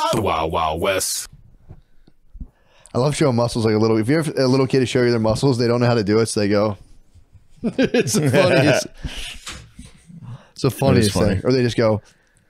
The Wild Wild West. I love showing muscles like a little. If you have a little kid to show you their muscles, they don't know how to do it, so they go. It's the funniest. It's the funniest thing. Or they just go.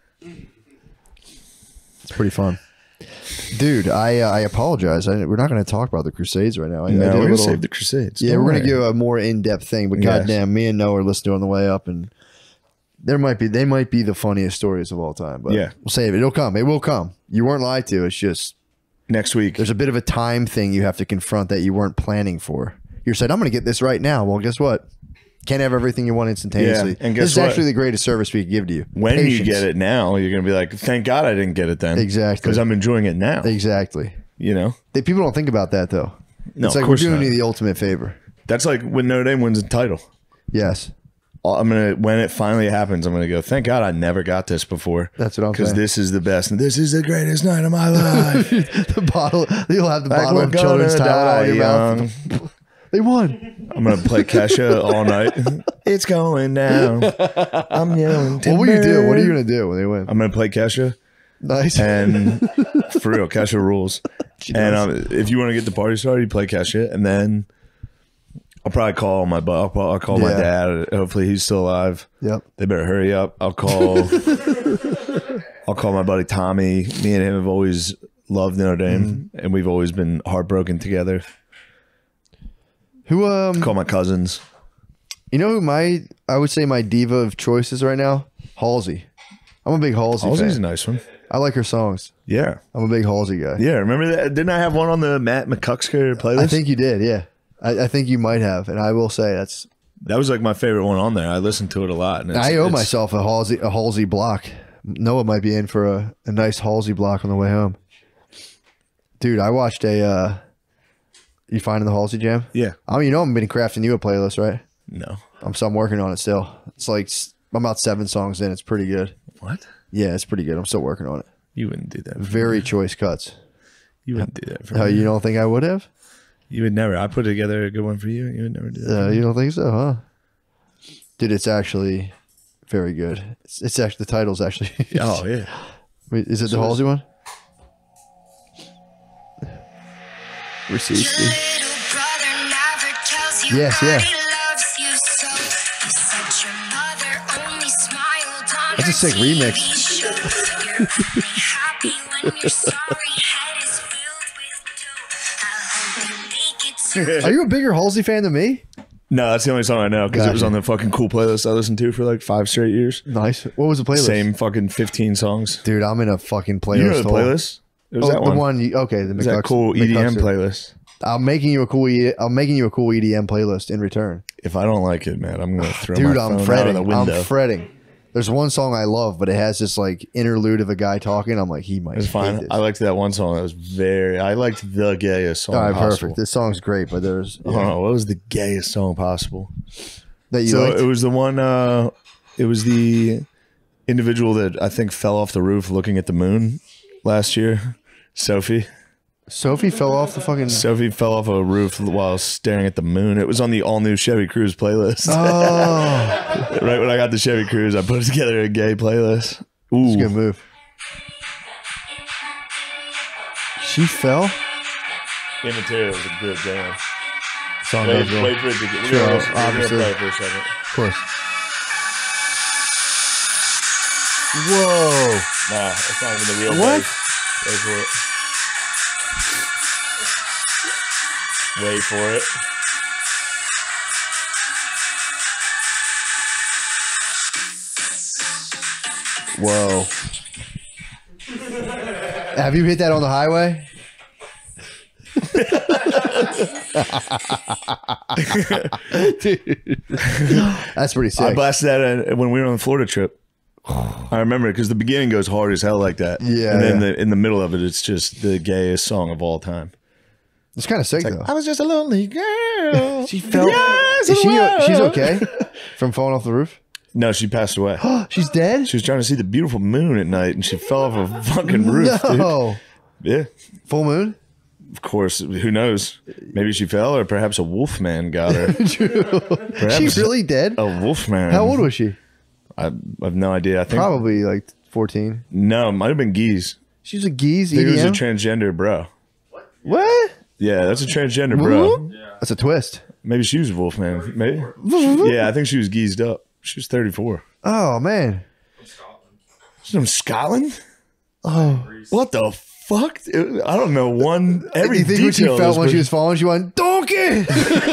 It's pretty fun. Dude, I apologize. We're not going to talk about the Crusades right now. No, we're going to save the Crusades. Yeah, we're going to do a more in-depth thing. But goddamn, me and Noah are listening on the way up, and they might be the funniest stories of all time. But we'll save it. It'll come. It will come. You weren't lied to. It's just next week. There's a bit of a time thing you have to confront that you weren't planning for. You said, I'm going to get this right now. Well, guess what? Can't have everything you want instantaneously. Yeah, and this is actually the greatest service we could give to you. When you get it now, you're going to be like, thank God I didn't get it then. Exactly. Because I'm enjoying it now. Exactly. You know? People don't think about that, though. No, it's like we're doing you the ultimate favor. That's like when Notre Dame wins a title. Yes. When it finally happens, I'm gonna go, thank God I never got this before. That's what I'm saying. Because this is the best, and this is the greatest night of my life. The bottle, you'll have the bottle of children's Tylenol in your mouth. They won. I'm gonna play Kesha all night. It's going down. I'm yelling. What will you do? What are you gonna do when they win? I'm gonna play Kesha. Nice. And for real, Kesha rules. And if you want to get the party started, you play Kesha, and then I'll probably call my I'll call my dad. Hopefully he's still alive. Yep. They better hurry up. I'll call my buddy Tommy. Me and him have always loved Notre Dame, and we've always been heartbroken together. Who call my cousins. You know who I would say my diva of choice is right now? Halsey. I'm a big Halsey fan. Halsey's a nice one. I like her songs. Yeah. I'm a big Halsey guy. Yeah, remember that? Didn't I have one on the Matt McCusker playlist? I think you did, yeah. I think you might have, and I will say that was like my favorite one on there. I listened to it a lot. And I owe myself a Halsey block. Noah might be in for a nice Halsey block on the way home. Dude, I watched you finding the Halsey jam? Yeah. I've been crafting you a playlist, right? No. I'm working on it still. It's like I'm about 7 songs in. It's pretty good. What? Yeah, it's pretty good. I'm still working on it. You wouldn't do that. Very choice cuts. You wouldn't do that for me. You don't think I would have? You would never. I put together a good one for you. You would never do that. You don't think so, huh? Dude, it's actually very good. It's actually, the title's actually. Oh, yeah. Wait, is it the Halsey one? Receipts. Yes, yeah. That's a sick remix. Are you a bigger Halsey fan than me? No, that's the only song I know because it was on the fucking cool playlist I listened to for like 5 straight years. Nice. What was the playlist? Same fucking 15 songs. Dude, I'm in a fucking playlist. You know the playlist? It was that one. Okay, the that cool EDM playlist. I'm making you a cool EDM playlist in return. If I don't like it, man, I'm gonna throw my phone out of the window. I'm fretting. There's one song I love, but it has this like interlude of a guy talking. I'm like, he might. It's fine. I liked that one song. That was I liked the gayest song. All right, possible. Perfect. This song's great, but there's. Yeah. Oh, what was the gayest song possible? That you liked? It was the one. It was the individual that I think fell off the roof looking at the moon last year. Sophie fell off the fucking. Sophie fell off a roof while staring at the moon. It was on the all-new Chevy Cruze playlist. Oh. Right when I got the Chevy Cruze, I put together a gay playlist. Ooh. That's a good move. She fell? Immaterial was a good jam. Song wait for it to get. We're going to play it for a second. Of course. Whoa. Nah, it's not even the real what? bass. Wait for it. Wait for it. Whoa. Have you hit that on the highway? Dude. That's pretty sick. I blasted that when we were on the Florida trip. I remember it because the beginning goes hard as hell like that. Yeah. And then in the middle of it, it's just the gayest song of all time. It's kind of sick, though. I was just a lonely girl. She fell. She's okay from falling off the roof? No, she passed away. She's dead? She was trying to see the beautiful moon at night, and she fell off a fucking roof, No. Dude. Yeah. Full moon? Of course. Who knows? Maybe she fell, or perhaps a wolf man got her. She's really dead? A wolf man. How old was she? I have no idea. I think probably like 14. No, it might have been geese. She's a geese. I think it was a transgender bro. What? Yeah, that's a transgender bro. Yeah. That's a twist. Maybe she was Wolfman. Maybe. Yeah, I think she was geezed up. She was 34. Oh man. She's from Scotland. Oh, what the fuck? I don't know every you think detail. what she felt when she was falling? She went, donkey.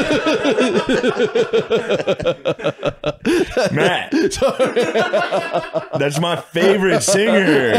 Matt, that's my favorite singer.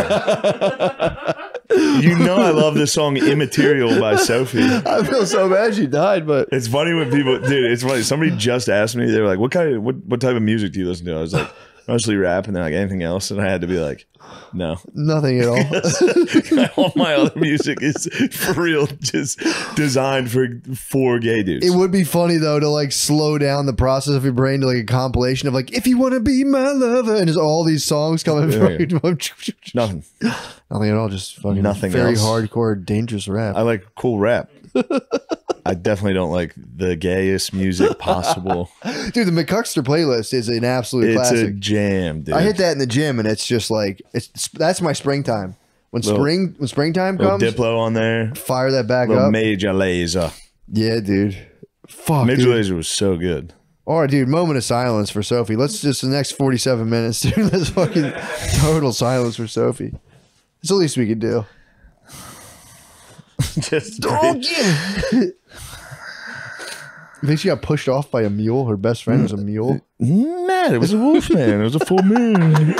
You know I love this song "Immaterial" by Sophie. I feel so bad she died, but it's funny when people, dude. It's funny. Somebody just asked me. They were like, "What type of music do you listen to?" I was like, "Mostly rap," and they're like, "Anything else?" And I had to be like, "No, nothing at all." All my other music is for real, just designed for gay dudes. It would be funny though to like slow down the process of your brain to like a compilation of like, if you want to be my lover, and just all these songs coming from nothing at all, just fucking nothing very else. Hardcore, dangerous rap. I like cool rap. I definitely don't like the gayest music possible. Dude, the McCuckster playlist is an absolute classic. It's a jam, dude. I hit that in the gym, and it's just like that's my springtime. When springtime comes, Diplo on there. Fire that back up. Major Lazer. Yeah, dude. Fuck. Major Lazer was so good. All right, dude. Moment of silence for Sophie. Let's just the next 47 minutes, dude. Let's fucking total silence for Sophie. It's the least we can do. Just you think she got pushed off by a mule? Her best friend was a mule? Nah, it was a wolf man. It was a full moon.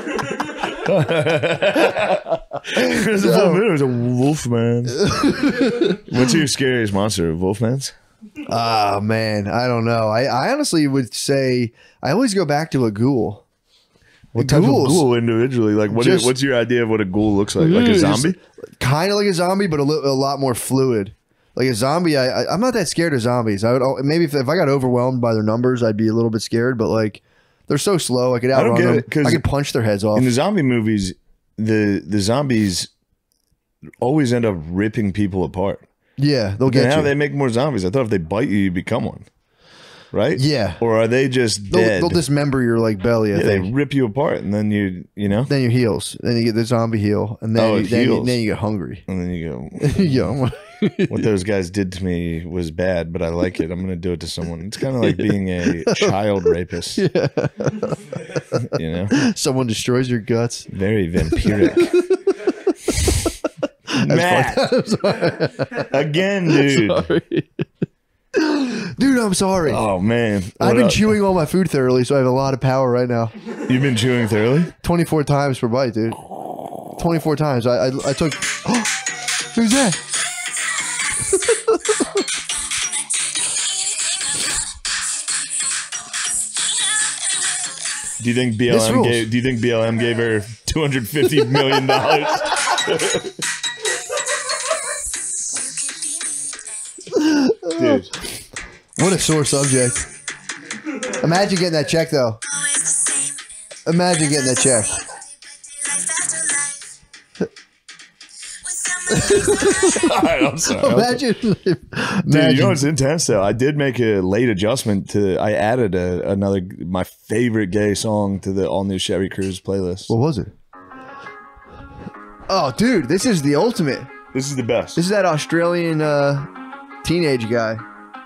It was a full moon. It was a wolf man. What's your scariest monster? Wolfmans? Ah, man. I don't know. I honestly would say I always go back to a ghoul. What type of ghoul individually? Like, what's your idea of what a ghoul looks like? Like a zombie? Kind of like a zombie, but a lot more fluid. Like a zombie, I'm not that scared of zombies. I would maybe if I got overwhelmed by their numbers, I'd be a little bit scared. But like, they're so slow, I could outrun them. I could punch their heads off. In the zombie movies, the zombies always end up ripping people apart. Yeah, they'll get you. How they make more zombies? I thought if they bite you, you become one. Right? Yeah. Or are they just dead? They'll dismember your like belly. I think they rip you apart, and then you know. Then your heels. Then you get the zombie heel, and then then you get hungry, and then you go. Yo. What those guys did to me was bad, but I like it. I'm going to do it to someone. It's kind of like being a child rapist. Yeah. You know, someone destroys your guts. Very vampiric. Matt, again, dude. Sorry. Dude, I'm sorry. Oh man, I've been chewing all my food thoroughly, so I have a lot of power right now. You've been chewing thoroughly? 24 times per bite, dude. 24 times. I took. Oh, who's that? Do you think BLM gave her $250 million? Dude, what a sore subject. Imagine getting that check, though. Imagine getting that check. All right, I'm sorry. Imagine. Dude, you know what's intense though? I did make a late adjustment I added my favorite gay song to the all new Chevy Cruze playlist. What was it? Oh, dude, this is the ultimate. This is the best. This is that Australian teenage guy.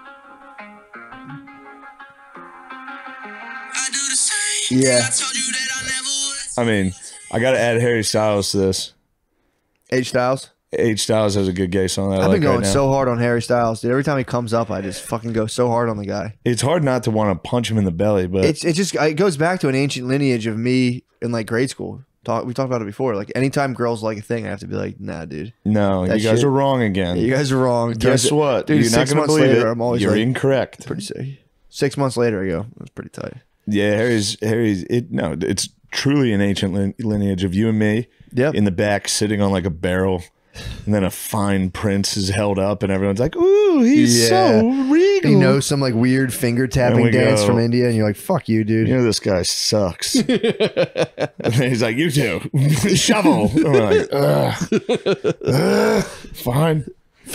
Yeah. I mean, I got to add Harry Styles to this. H Styles? H Styles has a good gay song that I've been going right so hard on Harry Styles, dude. Every time he comes up, I just fucking go so hard on the guy. It's hard not to want to punch him in the belly, but it goes back to an ancient lineage of me in like grade school. We talked about it before. Like anytime girls like a thing, I have to be like, nah, dude. No, you guys are wrong again. Yeah, you guys are wrong. Guess what? Dude, you're not going to believe later, it. I'm always You're incorrect. Pretty sick. 6 months later, I go, that's pretty tight. Yeah, it's truly an ancient lineage of you and me. Yep. In the back, sitting on like a barrel. And then a fine prince is held up, and everyone's like, "Ooh, he's so regal." He knows some like weird finger tapping dance from India, and you're like, "Fuck you, dude." You know this guy sucks. And then he's like, "You too, shovel." And we're like, fine.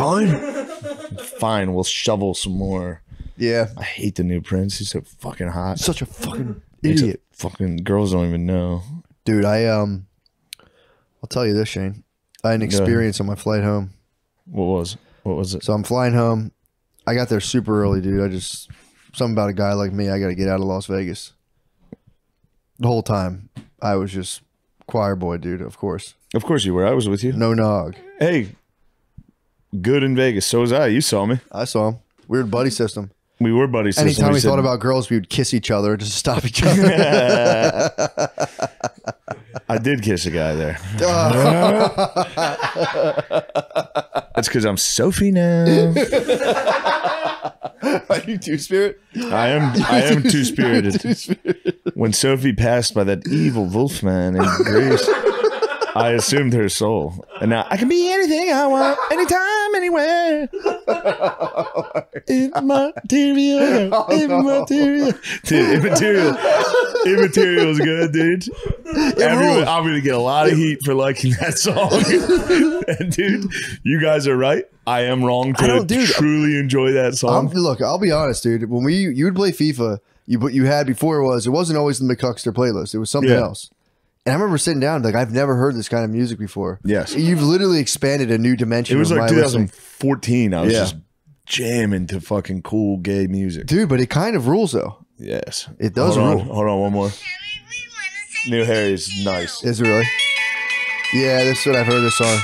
We'll shovel some more. Yeah, I hate the new prince. He's so fucking hot. Such a fucking idiot. Fucking girls don't even know, dude. I'll tell you this, Shane. I had an experience on my flight home. What was it? So I'm flying home. I got there super early, dude. Something about a guy like me, I got to get out of Las Vegas. The whole time, I was just choir boy, dude, of course. Of course you were. I was with you. No nog. Hey, good in Vegas. So was I. You saw me. I saw him. Weird buddy system. We were buddy system. Anytime we thought about girls, we would kiss each other just to stop each other. I did kiss a guy there. That's because I'm Sophie now. Are you two-spirit? I am two-spirited. When Sophie passed by that evil wolfman in Greece, I assumed her soul. And now I can be anything I want, anytime, anywhere. Immaterial. Dude, Immaterial is good, dude. I'm going to get a lot of heat for liking that song. And dude, you guys are right. I am wrong to truly enjoy that song. Look, I'll be honest, dude. When you would play FIFA, what you had before it wasn't always the McCuckster playlist. It was something else. And I remember sitting down, like, I've never heard this kind of music before. Yes. You've literally expanded a new dimension. It was like 2014. I was just jamming to fucking cool gay music. Dude, but it kind of rules, though. Yes. It does rule. Hold on, one more. New Harry's nice. Is it really? Yeah, this is what I've heard this song.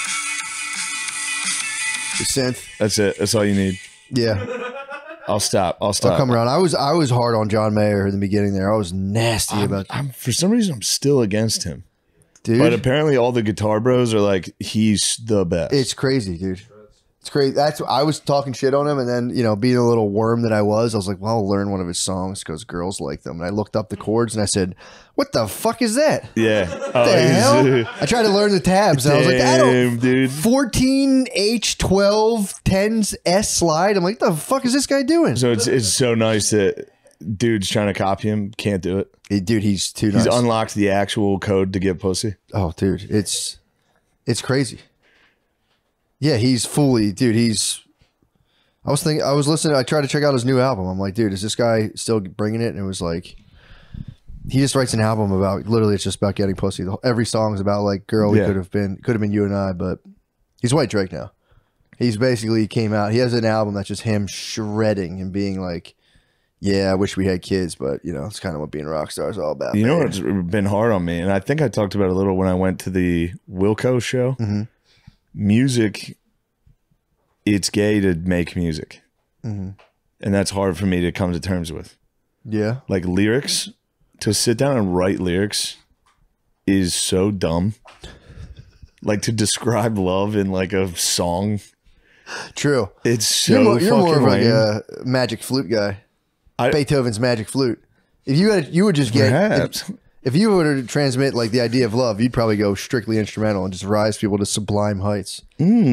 The synth. That's it. That's all you need. Yeah. I'll stop. I'll come around. I was hard on John Mayer in the beginning there. I was nasty about that. For some reason, I'm still against him. Dude. But apparently all the guitar bros are like, he's the best. It's crazy, dude. It's crazy. I was talking shit on him, and then, being a little worm that I was like, well, I'll learn one of his songs because girls like them. And I looked up the chords and I said, what the fuck is that? Yeah. What the hell? I tried to learn the tabs and I was like, I don't, dude. 14 H12 10s S slide. I'm like, what the fuck is this guy doing? So it's so nice that dudes trying to copy him can't do it. Dude, he's too nice. He's unlocked the actual code to get pussy. Oh, dude, it's crazy. Yeah, he's fully, dude, I was listening, I tried to check out his new album. I'm like, dude, is this guy still bringing it? And it was like, he just writes an album about, literally it's just about getting pussy. Every song is about like, girl, he could have been you and I, but he's White Drake now. He's basically came out, he has an album that's just him shredding and being like, yeah, I wish we had kids, but it's kind of what being a rock star is all about. You know what's been hard on me? And I think I talked about it a little when I went to the Wilco show. Mm-hmm. Music, it's gay to make music. Mm-hmm. And that's hard for me to come to terms with. Yeah. Like lyrics, to sit down and write lyrics is so dumb. Like to describe love in like a song. True. It's so you're more of like lame. a magic flute guy. Beethoven's magic flute. If you would just get if you were to transmit like the idea of love, you'd probably go strictly instrumental and just rise people to sublime heights.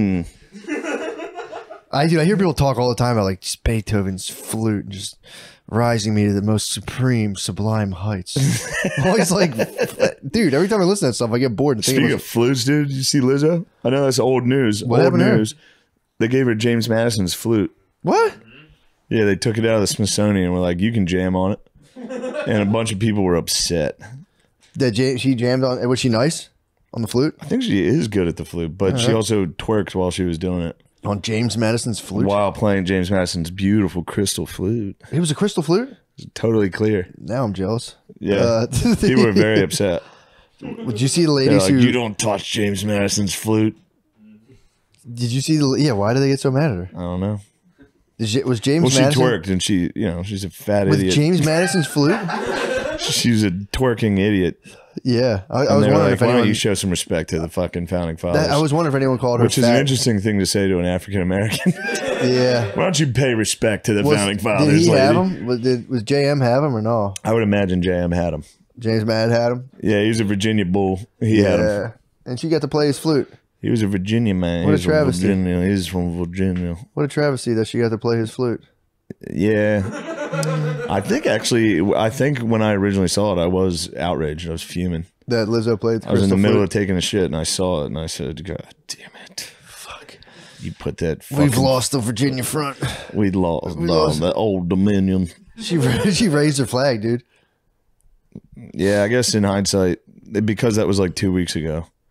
I hear people talk all the time about like just Beethoven's flute and just rising me to the most supreme, sublime heights. Always like, dude, every time I listen to that stuff, I get bored. Speaking of flutes, dude, did you see Lizzo? I know that's old news. What happened to her? They gave her James Madison's flute. What? Yeah, they took it out of the Smithsonian and were like, you can jam on it. And a bunch of people were upset. That she jammed on, was she nice on the flute? I think she is good at the flute, but she also twerked while she was doing it. On James Madison's flute? While playing James Madison's beautiful crystal flute. It was a crystal flute? It was totally clear. Now I'm jealous. Yeah. People were very upset. Did you see the ladies like, you don't touch James Madison's flute. Did you see why did they get so mad at her? I don't know. Was James Madison? Well, she twerked and she's a fat idiot. With James Madison's flute? She's a twerking idiot. Yeah. I was wondering like, if anyone... Why don't you show some respect to the fucking founding fathers? I was wondering if anyone called her Which is an interesting thing to say to an African American. Yeah. Why don't you pay respect to the founding fathers, Did he lady? have him? Was JM have him or no? I would imagine JM had him. James Mad had him? Yeah, he was a Virginia bull. He had him. And she got to play his flute. He was a Virginia man. What a travesty. He's from Virginia. What a travesty that she got to play his flute. Yeah. I think when I originally saw it, I was outraged. I was fuming. That Lizzo played the I was in the middle flute. of taking a shit and I saw it and I said, God damn it. Fuck. You put that fucking... We've lost the Virginia front. We lost the old Dominion. She raised her flag, dude. Yeah, I guess in hindsight, because that was like 2 weeks ago.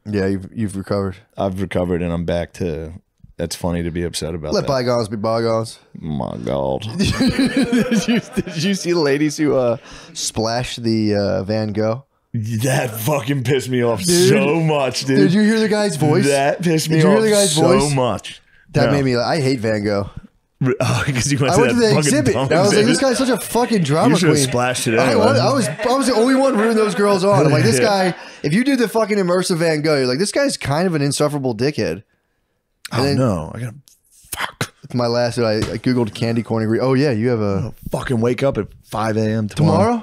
Yeah, you've recovered. I've recovered, and I'm back to. That's funny to be upset about. Let bygones be bygones. My God. Did you see the ladies who splashed the Van Gogh? That fucking pissed me off so much, dude. Did you hear the guy's voice? That pissed me off so much. That made me. I hate Van Gogh. Oh, because you went to the exhibit. I was like, this guy's such a fucking drama queen. You should have splashed it anyway. I was the only one rooting those girls on. I'm like, this guy. If you do the fucking immersive Van Gogh, you're like, this guy's kind of an insufferable dickhead. And no, I gotta fuck. My last, I googled candy corn. Oh yeah, you have a fucking wake up at 5 a.m. tomorrow.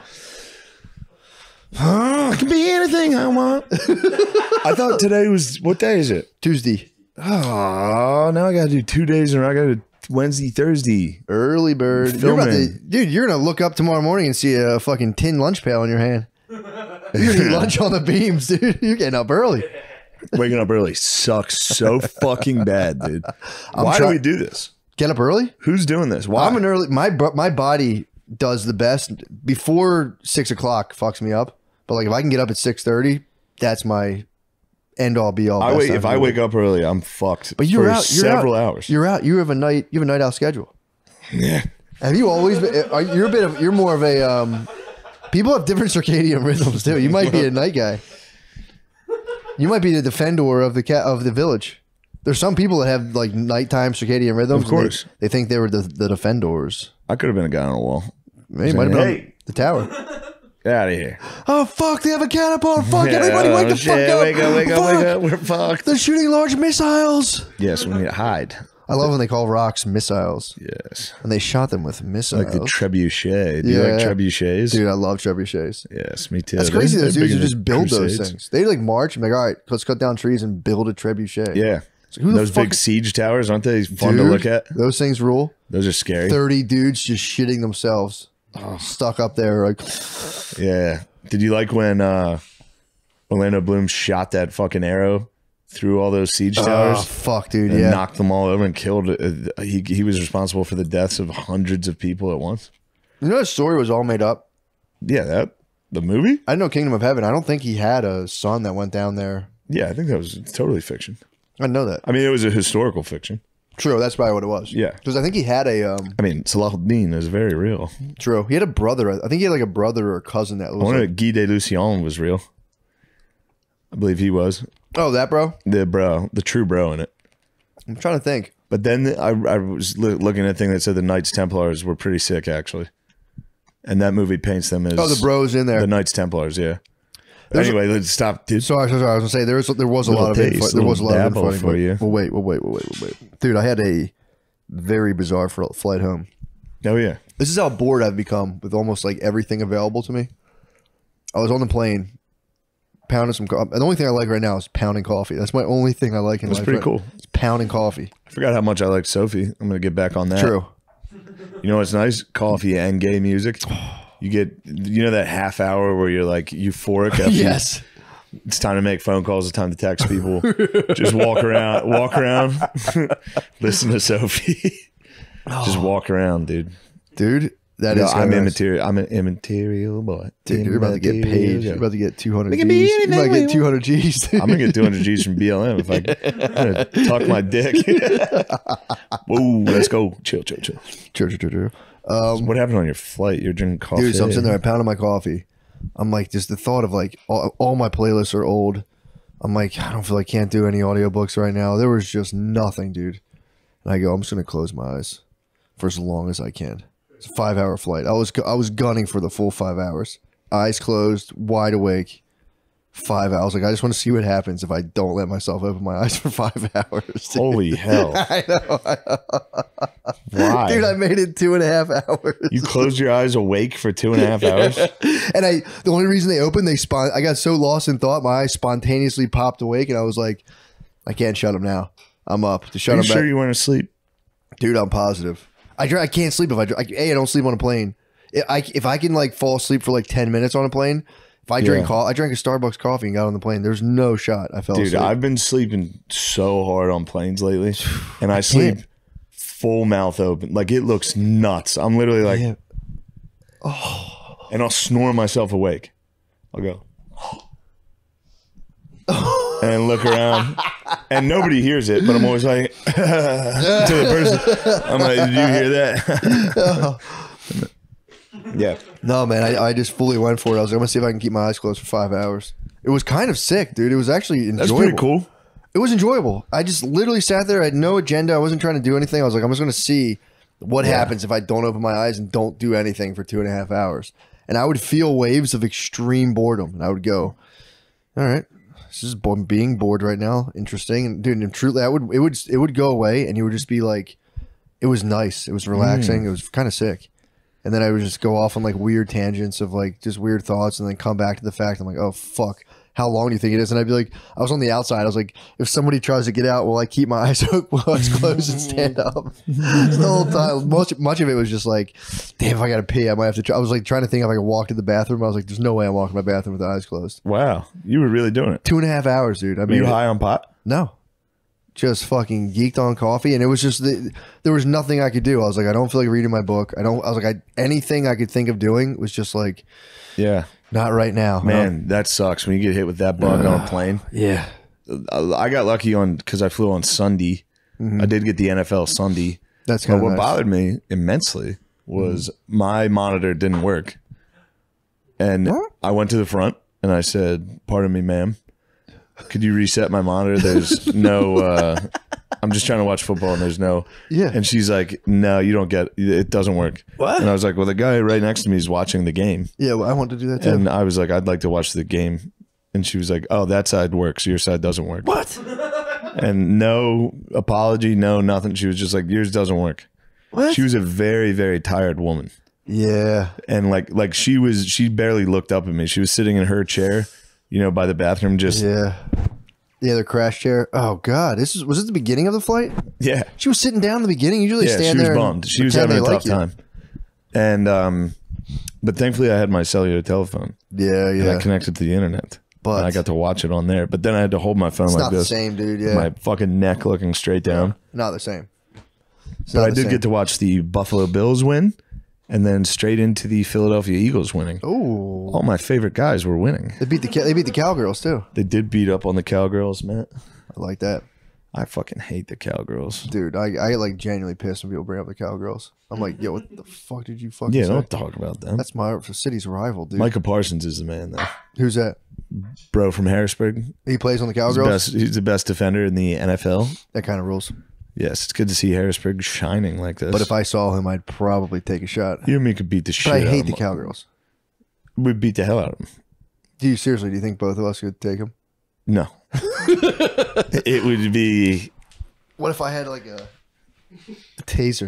It can be anything I want. I thought today was, what day is it? Tuesday. Oh, now I gotta do 2 days in a row. I gotta Wednesday, Thursday. Early bird. Dude, you're gonna look up tomorrow morning and see a fucking tin lunch pail in your hand. You're gonna eat lunch on the beams, dude. You're getting up early. Waking up early sucks so fucking bad, dude. Why do we do this? Get up early? Who's doing this? Why? I'm an early. My body does the best before 6 o'clock. Fucks me up. But like if I can get up at 6:30, that's my end all be all. If I wake up early, I'm fucked. But you're for out. Several hours. You're out. You have a night out schedule. Yeah. Have you always been? You're more of a. People have different circadian rhythms too. You might be a night guy. You might be the defender of the village. There's some people that have like nighttime circadian rhythms. Of course, they think they were the defenders. I could have been a guy on a wall. Maybe might have been on the tower. Get out of here! Oh fuck! They have a catapult! Fuck! Everybody, wake the fuck up! Wake up! Wake up! Wake up! We're fucked. They're shooting large missiles. Yes, we need to hide. I love when they call rocks missiles. Yes. And they shot them with missiles. Like the trebuchet. Do you like trebuchets? Dude, I love trebuchets. Yes, me too. That's crazy. Those dudes who just build those things. They like march and be like, all right, let's cut down trees and build a trebuchet. Yeah. So those big siege towers, aren't they fun to look at? Those things rule. Those are scary. 30 dudes just shitting themselves. Stuck up there. Like, yeah. Did you like when Orlando Bloom shot that fucking arrow through all those siege towers? Oh, fuck, dude. And knocked them all over and killed. He was responsible for the deaths of hundreds of people at once. You know, the story was all made up. Yeah, the movie. I know Kingdom of Heaven. I don't think he had a son that went down there. Yeah, I think that was totally fiction. I know that. I mean, it was a historical fiction. True, that's probably what it was. Yeah, because I think he had a. I mean, Salahuddin is very real. True, he had a brother. I think he had like a brother or a cousin that. Was Guy de Lucien was real. I believe he was. Oh, that bro? The true bro in it. I'm trying to think. But then I was looking at a thing that said the Knights Templars were pretty sick, actually. And that movie paints them as... Oh, the bros in there. The Knights Templars, yeah. Anyway, let's stop, dude. Sorry. I was going to say, there was a lot of info. There was a lot of info for you. Well, wait. Dude, I had a very bizarre flight home. Oh, yeah. This is how bored I've become with almost like everything available to me. I was on the plane, pounding some coffee. The only thing I like right now is pounding coffee. That's my only thing I like in life. That's pretty cool. It's pounding coffee. I forgot how much I liked Sophie. I'm going to get back on that. True. You know what's nice? Coffee and gay music. You get, that half hour where you're like euphoric. Yes. It's time to make phone calls. It's time to text people. Just walk around, listen to Sophie. Just walk around, dude. That is. I'm immaterial. I'm an immaterial boy. Dude, you're about to get paid. You're about to get 200 G's. You're about to get 200 G's. I'm gonna get 200 G's from BLM if I'm gonna tuck my dick. Whoa, let's go. Chill. True. What happened on your flight? You're drinking coffee. Dude, so I'm sitting there, I pounded my coffee. I'm like, just the thought of like, all my playlists are old. I'm like, I don't feel like I can't do any audiobooks right now. There was just nothing, dude. And I go, I'm just going to close my eyes for as long as I can. It's a 5-hour flight. I was gunning for the full 5 hours. Eyes closed, wide awake. 5 hours. Like, I just want to see what happens if I don't let myself open my eyes for 5 hours. Dude. Holy hell. I know. Why? Dude, I made it 2.5 hours. You closed your eyes awake for 2.5 hours? And the only reason they opened, I got so lost in thought, my eyes spontaneously popped awake, and I was like, I can't shut them now. I'm up. To shut them back. Are you sure you weren't asleep? Dude, I'm positive. I can't sleep if I don't sleep on a plane. If I can like fall asleep for like 10 minutes on a plane, if I drink I drank a Starbucks coffee and got on the plane, there's no shot I fell asleep. Dude, I've been sleeping so hard on planes lately, and I sleep full mouth open. Like, it looks nuts. I'm literally like, and I'll snore myself awake. I'll go. and look around, and nobody hears it, but I'm always like to the person. I'm like, did you hear that? Yeah. No, man, I just fully went for it. I was like, I'm gonna see if I can keep my eyes closed for 5 hours. It was kind of sick, dude. It was actually enjoyable. That's pretty cool. It was enjoyable. I just literally sat there. I had no agenda. I wasn't trying to do anything. I was like, I'm just gonna see what happens if I don't open my eyes and don't do anything for 2.5 hours. And I would feel waves of extreme boredom, and I would go, all right, this is being bored right now. Interesting. And dude, and truly, it would go away, and you would just be like, it was nice. It was relaxing. It was kind of sick. And then I would just go off on like weird tangents of like just weird thoughts, and then come back to the fact I'm like, oh fuck, how long do you think it is? And I'd be like, I was on the outside. I was like, if somebody tries to get out, will I keep my eyes closed and stand up? So the whole time, much of it was just like, damn, if I got to pee, I might have to try. I was like trying to think if I could walk to the bathroom. I was like, there's no way I'm walking to my bathroom with the eyes closed. Wow, you were really doing it. 2.5 hours, dude. I mean, were you high on pot? No. Just fucking geeked on coffee, and it was just there was nothing I could do. I was like, I don't feel like reading my book. I was like, anything I could think of doing was just like, yeah, not right now. Man, that sucks when you get hit with that bug on a plane. Yeah, I got lucky because I flew on Sunday. I did get the NFL Sunday. That's kind of what bothered me immensely was my monitor didn't work, and I went to the front and I said, "Pardon me, ma'am. Could you reset my monitor? There's no, I'm just trying to watch football and there's no." Yeah. And she's like, "No, you don't get it. Doesn't work." What? And I was like, well, the guy right next to me is watching the game. Yeah, well, I want to do that too. And I was like, I'd like to watch the game. And she was like, oh, that side works. Your side doesn't work. What? And no apology, no nothing. She was just like, yours doesn't work. What? She was a very, very tired woman. Yeah. And like she barely looked up at me. She was sitting in her chair, you know, by the bathroom, just the other crash chair. Oh God, was it the beginning of the flight? Yeah, she was sitting down in the beginning. Usually stand there. She was bummed. She was having a tough time. And but thankfully I had my cellular telephone. Yeah, yeah. And I connected to the internet, and I got to watch it on there. But then I had to hold my phone like this. It's not the same, dude. Yeah, my fucking neck looking straight down. Not the same. But I did get to watch the Buffalo Bills win. And then straight into the Philadelphia Eagles winning. Oh, all my favorite guys were winning. They beat the Cowgirls too. They did beat up on the Cowgirls, man. I like that. I fucking hate the Cowgirls, dude. I get like genuinely pissed when people bring up the Cowgirls. I'm like, yo, what the fuck did you fucking say? Don't talk about them. That's my city's rival, dude. Micah Parsons is the man, though. Who's that? Bro from Harrisburg. He plays on the Cowgirls. He's the best defender in the NFL. That kind of rules. Yes, it's good to see Harrisburg shining like this. But if I saw him, I'd probably take a shot. You and me could beat the shit out of him. I hate the Cowgirls. We'd beat the hell out of him. Do you think both of us could take him? No. It would be... What if I had like a taser?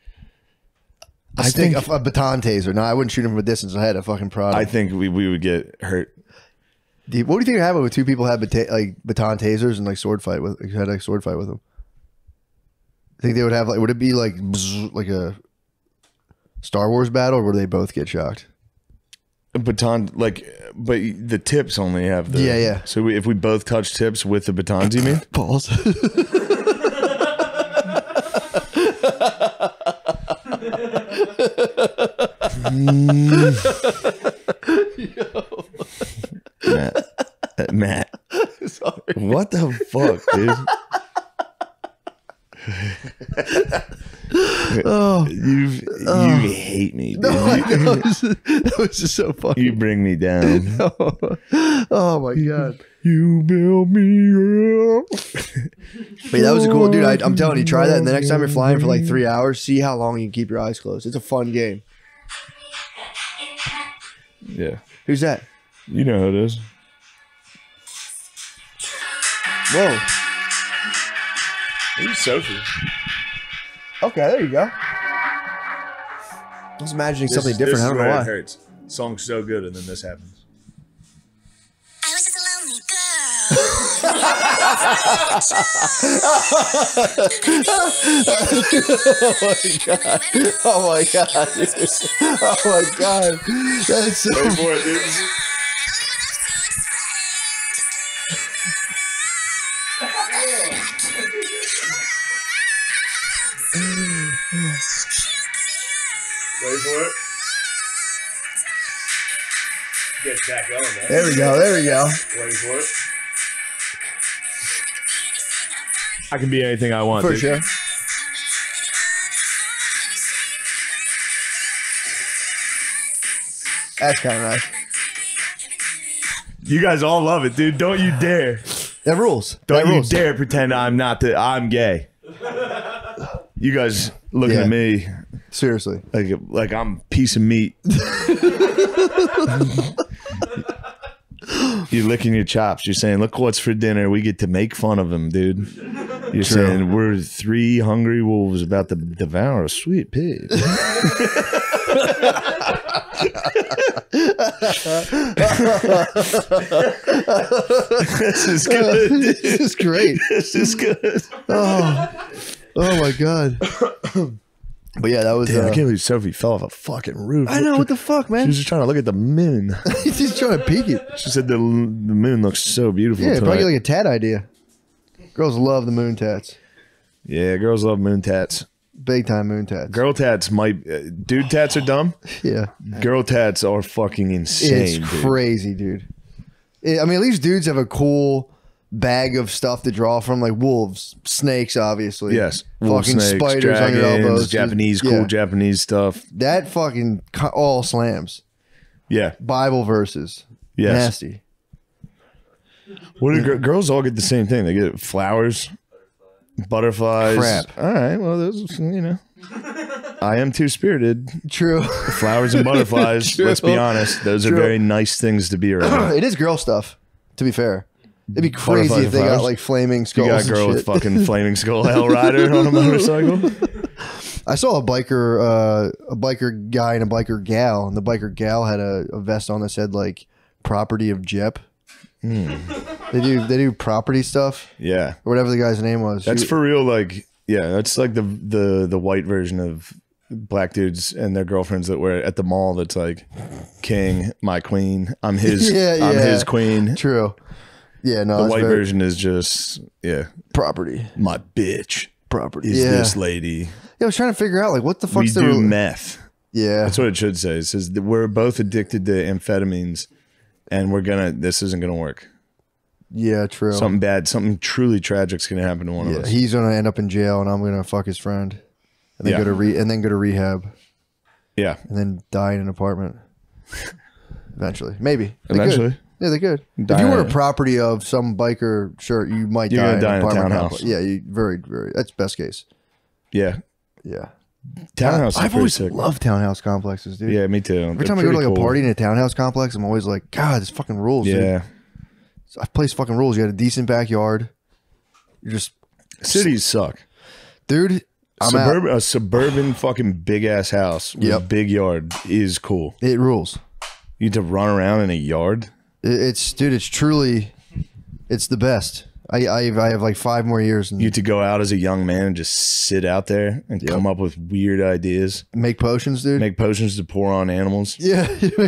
I think a baton taser. No, I wouldn't shoot him from a distance. I had a fucking product. I think we would get hurt. What do you think would happen when two people had baton tasers and like sword fight with them? I think they would have would it be like a Star Wars battle, or would they both get shocked? A baton, but the tips only have the... Yeah. So if we both touch tips with the batons, you mean? Balls. Matt. Sorry. What the fuck, dude? You hate me, dude. No, that was just so funny. You bring me down. Oh my God. You build me up. But that was a cool, dude. I'm telling you, try that. And the next time you're flying for like 3 hours, see how long you can keep your eyes closed. It's a fun game. Yeah. Who's that? You know who it is. Whoa. Who's Sophie? Okay, there you go. I was imagining something different. I don't know why. It hurts. Song's so good, and then this happens. I was just a lonely girl. Oh my God. Oh my God. That's so... Wait for it, dude. Wait for it. Get that going, man. There we go. Wait for it. I can be anything I want. For sure. That's kind of nice. You guys all love it, dude. Don't you dare. That rules. Don't you dare pretend I'm gay. You guys looking at me seriously like I'm a piece of meat. You're licking your chops. You're saying, look what's for dinner. We get to make fun of him, dude. You're saying we're 3 hungry wolves about to devour a sweet pig. This is good. This is great. This is good. Oh my god. But yeah, that was. Damn, I can't believe Sophie fell off a fucking roof. I know, what the fuck, man. She was just trying to look at the moon. She's trying to peek it. She said the moon looks so beautiful. Yeah, probably like a tat idea. Girls love the moon tats. Yeah, girls love moon tats. Big time moon tats. Girl tats might. Dude tats are dumb. Yeah. Girl tats are fucking insane. It's crazy, dude. I mean, at least dudes have a cool bag of stuff to draw from, like wolves, snakes, obviously. Yes. Fucking snakes, spiders dragons, on your elbows. Japanese, cool Japanese stuff. That fucking all slams. Yeah. Bible verses. Yes. Nasty. What do girls all get the same thing? They get flowers, butterflies. Crap. All right. Well, those, you know. I am two-spirited. True. Flowers and butterflies, let's be honest. Those are very nice things to be around. It is girl stuff, to be fair. It'd be crazy if they got like flaming skulls. You got a girl with fucking flaming skull hell rider on a motorcycle. I saw a biker guy and a biker gal, and the biker gal had a vest on that said like "property of Jep." They do property stuff. Yeah, or whatever the guy's name was. That's for real. Like, yeah, that's like the white version of black dudes and their girlfriends that were at the mall. That's like, king, my queen. I'm his. I'm his queen. True. Yeah, no. The white version is just property. My bitch. Property is this lady. Yeah, I was trying to figure out like what the fuck's we do meth. Yeah, that's what it should say. It says that we're both addicted to amphetamines, and this isn't gonna work. Yeah, true. Something bad, something truly tragic's gonna happen to one of us. He's gonna end up in jail, and I'm gonna fuck his friend, and then go to rehab. Yeah, and then die in an apartment. Eventually, maybe. Eventually. Yeah, they could. If you were a property of some biker, sure, you might die in a townhouse. Yeah, very, very. That's best case. Yeah, yeah. Townhouse. I've always loved townhouse complexes, dude. Yeah, me too. Every time I go to like a party in a townhouse complex, I'm always like, God, this fucking rules. Yeah, I place fucking rules. You got a decent backyard. You're just cities suck, dude. A suburban fucking big ass house with a big yard is cool. It rules. You need to run around in a yard. It's truly, it's the best. I have like 5 more years. You need to go out as a young man and just sit out there and come up with weird ideas. Make potions, dude. Make potions to pour on animals. Yeah.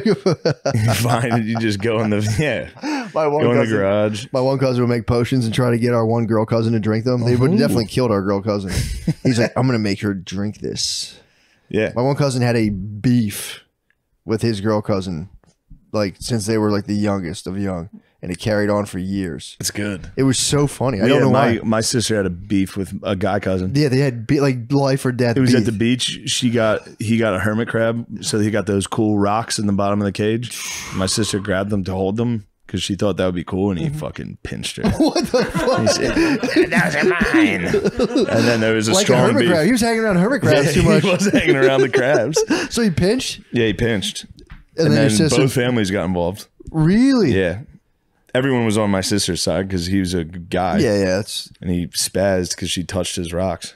Fine. You just go in the go in the garage. My one cousin would make potions and try to get our one girl cousin to drink them. They would definitely killed our girl cousin. He's like, I'm gonna make her drink this. Yeah. My one cousin had a beef with his girl cousin, like since they were like the youngest of young, and it carried on for years. It's good. It was so funny. I don't know why. My sister had a beef with a guy cousin. Yeah, they had like life or death. It was at the beach. He got a hermit crab, so he got those cool rocks in the bottom of the cage. My sister grabbed them to hold them because she thought that would be cool, and he fucking pinched her. What the fuck? He said, "Those are mine." And then there was a like strong a hermit beef. crab. He was hanging around hermit crabs too much. He was hanging around the crabs. So he pinched? Yeah, he pinched. And then your sister, both families got involved. Really? Yeah. Everyone was on my sister's side because he was a guy. Yeah. And he spazzed because she touched his rocks.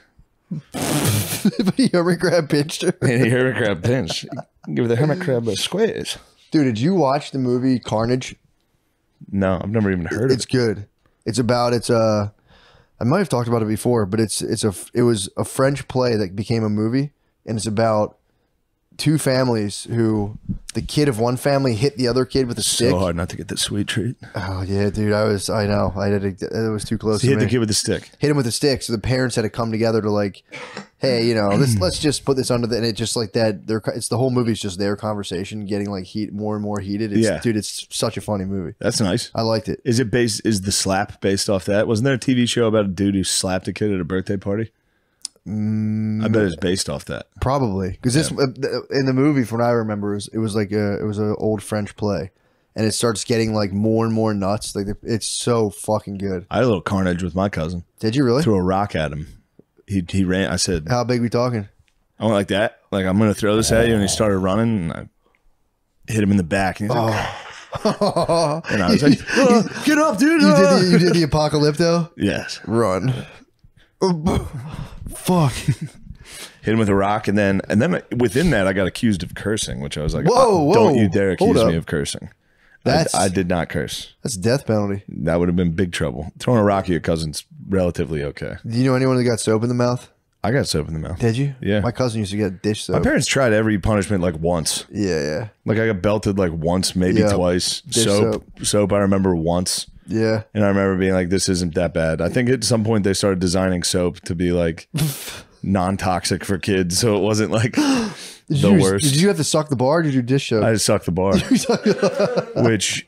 But he hermit crab pinched her. And he hermit crab pinched. Give the hermit crab a squeeze. Dude, did you watch the movie Carnage? No, I've never even heard of it. It's good. It's about I might have talked about it before, but it was a French play that became a movie, and it's about 2 families who the kid of one family hit the other kid with a stick. So hard not to get the sweet treat. Oh yeah, dude. I know. It was too close. So he to hit me. the kid with the stick. Hit him with a stick. So the parents had to come together to like hey, you know, let's just put this under the, and it just like that. It's the whole movie's just their conversation getting like more and more heated. Dude, it's such a funny movie. That's nice. I liked it. Is the slap based off that? Wasn't there a TV show about a dude who slapped a kid at a birthday party? I bet it's based off that. Probably because this in the movie, from what I remember, it was an old French play, and it starts getting like more and more nuts. Like it's so fucking good. I had a little carnage with my cousin. Did you really? Threw a rock at him. He ran. I said, "How big we talking?" I went like that. Like, I'm gonna throw this at you, and he started running, and I hit him in the back, and he's like, and I was like, "Get up, dude!" You did the apocalypto. Yes. Run. Fuck. Hit him with a rock, and then within that, I got accused of cursing, which I was like, whoa, don't you dare accuse me of cursing. I did not curse. That's death penalty. That would have been big trouble. Throwing a rock at your cousin's relatively okay. Do you know anyone that got soap in the mouth? I got soap in the mouth. Did you? Yeah. My cousin used to get dish soap. My parents tried every punishment like once. Yeah. Like I got belted like once, maybe twice. Soap, I remember once. Yeah. And I remember being like, this isn't that bad. I think at some point they started designing soap to be like non-toxic for kids. So it wasn't like the worst. Did you have to suck the bar or did you dish soap? I just sucked the bar. Which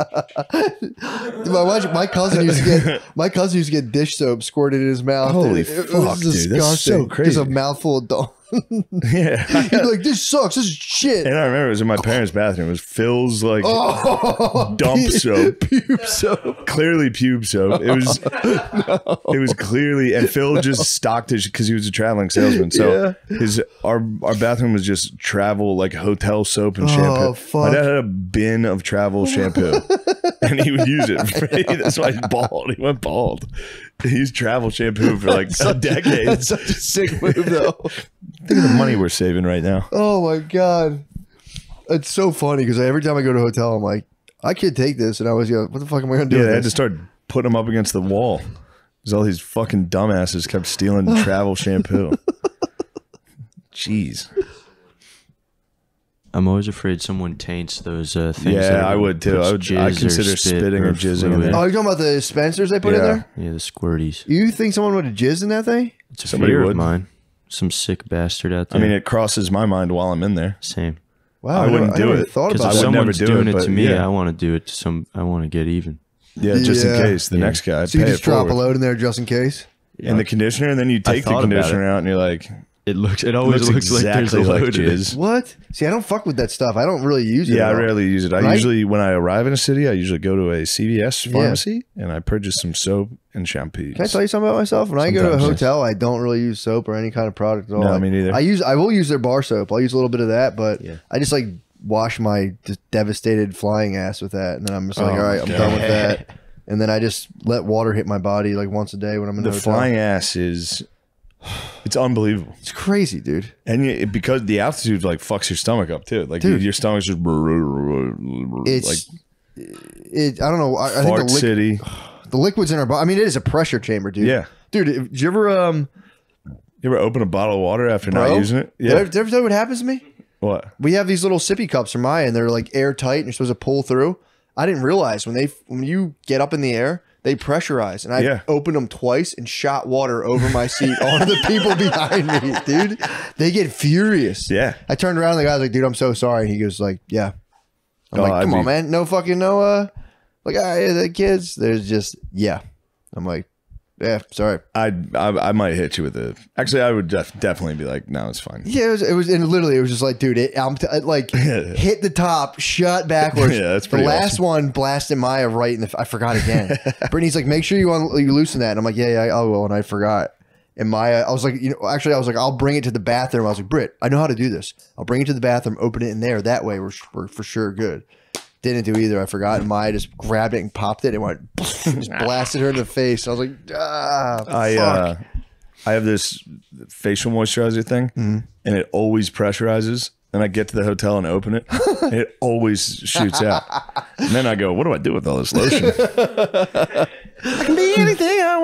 my cousin used to get dish soap squirted in his mouth. Holy fuck, dude. That's so crazy. Just a mouthful of dog. Yeah. He'd be like, this sucks. This is shit. And I remember it was in my parents' bathroom. It was Phil's like dump soap. Pube soap. Clearly pube soap. It was it was clearly, and Phil just stocked it because he was a traveling salesman. So our bathroom was just travel, like hotel soap and shampoo. Fuck. My dad had a bin of travel shampoo. And he would use it. That's why he's bald. He went bald. He used travel shampoo for like a decade. That's such a sick move, though. Think of the money we're saving right now. Oh my god, it's so funny because every time I go to a hotel, I'm like, I can't take this, and I always go, what the fuck am I gonna do? Yeah, they had to start putting them up against the wall because all these fucking dumbasses kept stealing travel shampoo. Jeez. I'm always afraid someone taints those things. Yeah, I would too. I consider spitting or jizzing in there. Oh, you're talking about the dispensers they put in there? Yeah, the squirties. You think someone would have jizzed in that thing? It's a fear of mine. Some sick bastard out there. I mean, it crosses my mind while I'm in there. Same. Wow, I wouldn't do it. Because if someone's doing it to me, I want to do it to some. I want to get even. Yeah, just in case the next guy. So you just drop a load in there just in case. And the conditioner, and then you take the conditioner out, and you're like, it always looks exactly like there's a load like jizz. What? See, I don't fuck with that stuff. I don't really use it. Yeah, I rarely use it. I usually, when I arrive in a city, I usually go to a CVS pharmacy and I purchase some soap and shampoos. Can I tell you something about myself? When I go to a hotel, I don't really use soap or any kind of product at all. No, me neither. I will use their bar soap. I'll use a little bit of that, but I just like wash my devastated flying ass with that, and then I'm just like, all right, I'm done with that. And then I just let water hit my body like once a day when I'm in the hotel. Flying ass is... It's unbelievable. It's crazy, dude. And because the altitude like fucks your stomach up too. Like your stomach's just I don't know. I think the liquids in our body. I mean, it is a pressure chamber, dude. Yeah, dude. Did you ever open a bottle of water after not using it? Yeah. Did you ever know what happens to me? What? We have these little sippy cups for Maya, and they're like airtight, and you're supposed to pull through. I didn't realize when you get up in the air, they pressurize, and I opened them twice and shot water over my seat onto the people behind me, dude. They get furious. Yeah. I turned around, and the guy's like, dude, I'm so sorry. And he goes like, yeah. I'm like, come on, man. No fucking like, the kids, there's just, I'm like, yeah, sorry. I might hit you with it. Actually, I would definitely be like, no, it's fine. Yeah, it was and literally it was just like, dude, it like hit the top, shut backwards. Yeah, that's pretty The last one blasted Maya right in the. I forgot again. Brittany's like, make sure you loosen that, and I'm like, yeah, I will, and I forgot. And Maya, I was like, actually, I was like, I'll bring it to the bathroom. I was like, Britt, I know how to do this. I'll bring it to the bathroom, open it in there. That way, we're for sure good. Didn't do either. I forgot. And Maya just grabbed it and popped it and went, just blasted her in the face. I was like, fuck. I have this facial moisturizer thing, and it always pressurizes. And I get to the hotel and open it, and it always shoots out. And then I go, what do I do with all this lotion? I can be anything I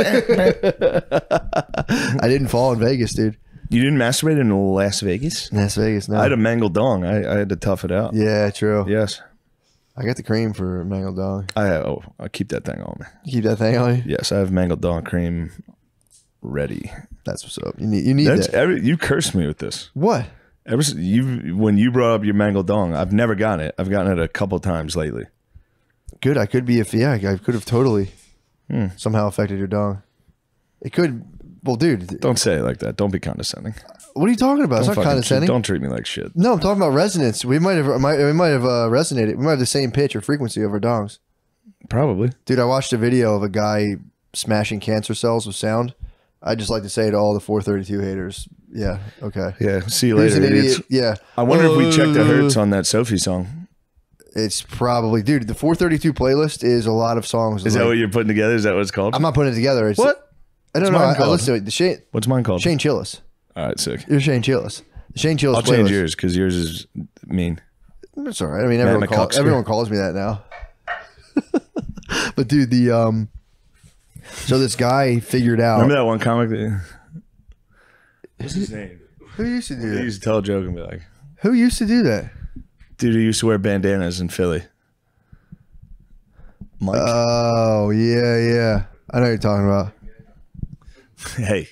want. I didn't fall in Vegas, dude. You didn't masturbate in Las Vegas? Las Vegas, no. I had a mangled dong. I had to tough it out. Yeah, true. Yes. I got the cream for mangled dong. I keep that thing on me. You keep that thing on you? Yes, I have mangled dong cream ready. That's what's up. You need that. You cursed me with this. What? When you brought up your mangled dong, I've never gotten it. I've gotten it a couple times lately. Good. I could be I could have totally somehow affected your dong. It could. Well, dude. Don't say it like that. Don't be condescending. What are you talking about? It's not condescending. Don't treat me like shit. No, I'm talking about resonance. We might have resonated. We might have the same pitch or frequency of our dongs. Probably. Dude, I watched a video of a guy smashing cancer cells with sound. I'd just like to say to all the 432 haters, yeah, okay. Yeah, see you later, idiots. Yeah. I wonder if we checked the hertz on that Sophie song. It's probably, dude, the 432 playlist is a lot of songs. Is that what you're putting together? Is that what it's called? I'm not putting it together. It's, what? I don't know. I listen to it. What's mine called? Shane Chillis. All right, sick. You're Shane Chillis. The Shane Chillis I'll change yours because yours is mean. It's all right. I mean, everyone calls me that now. But dude, so this guy figured out. Remember that one comic what's his name? Who used to do that? He used to tell a joke and be like, who used to do that? Dude who used to wear bandanas in Philly. Mike. Oh, yeah. I know what you're talking about. Hey.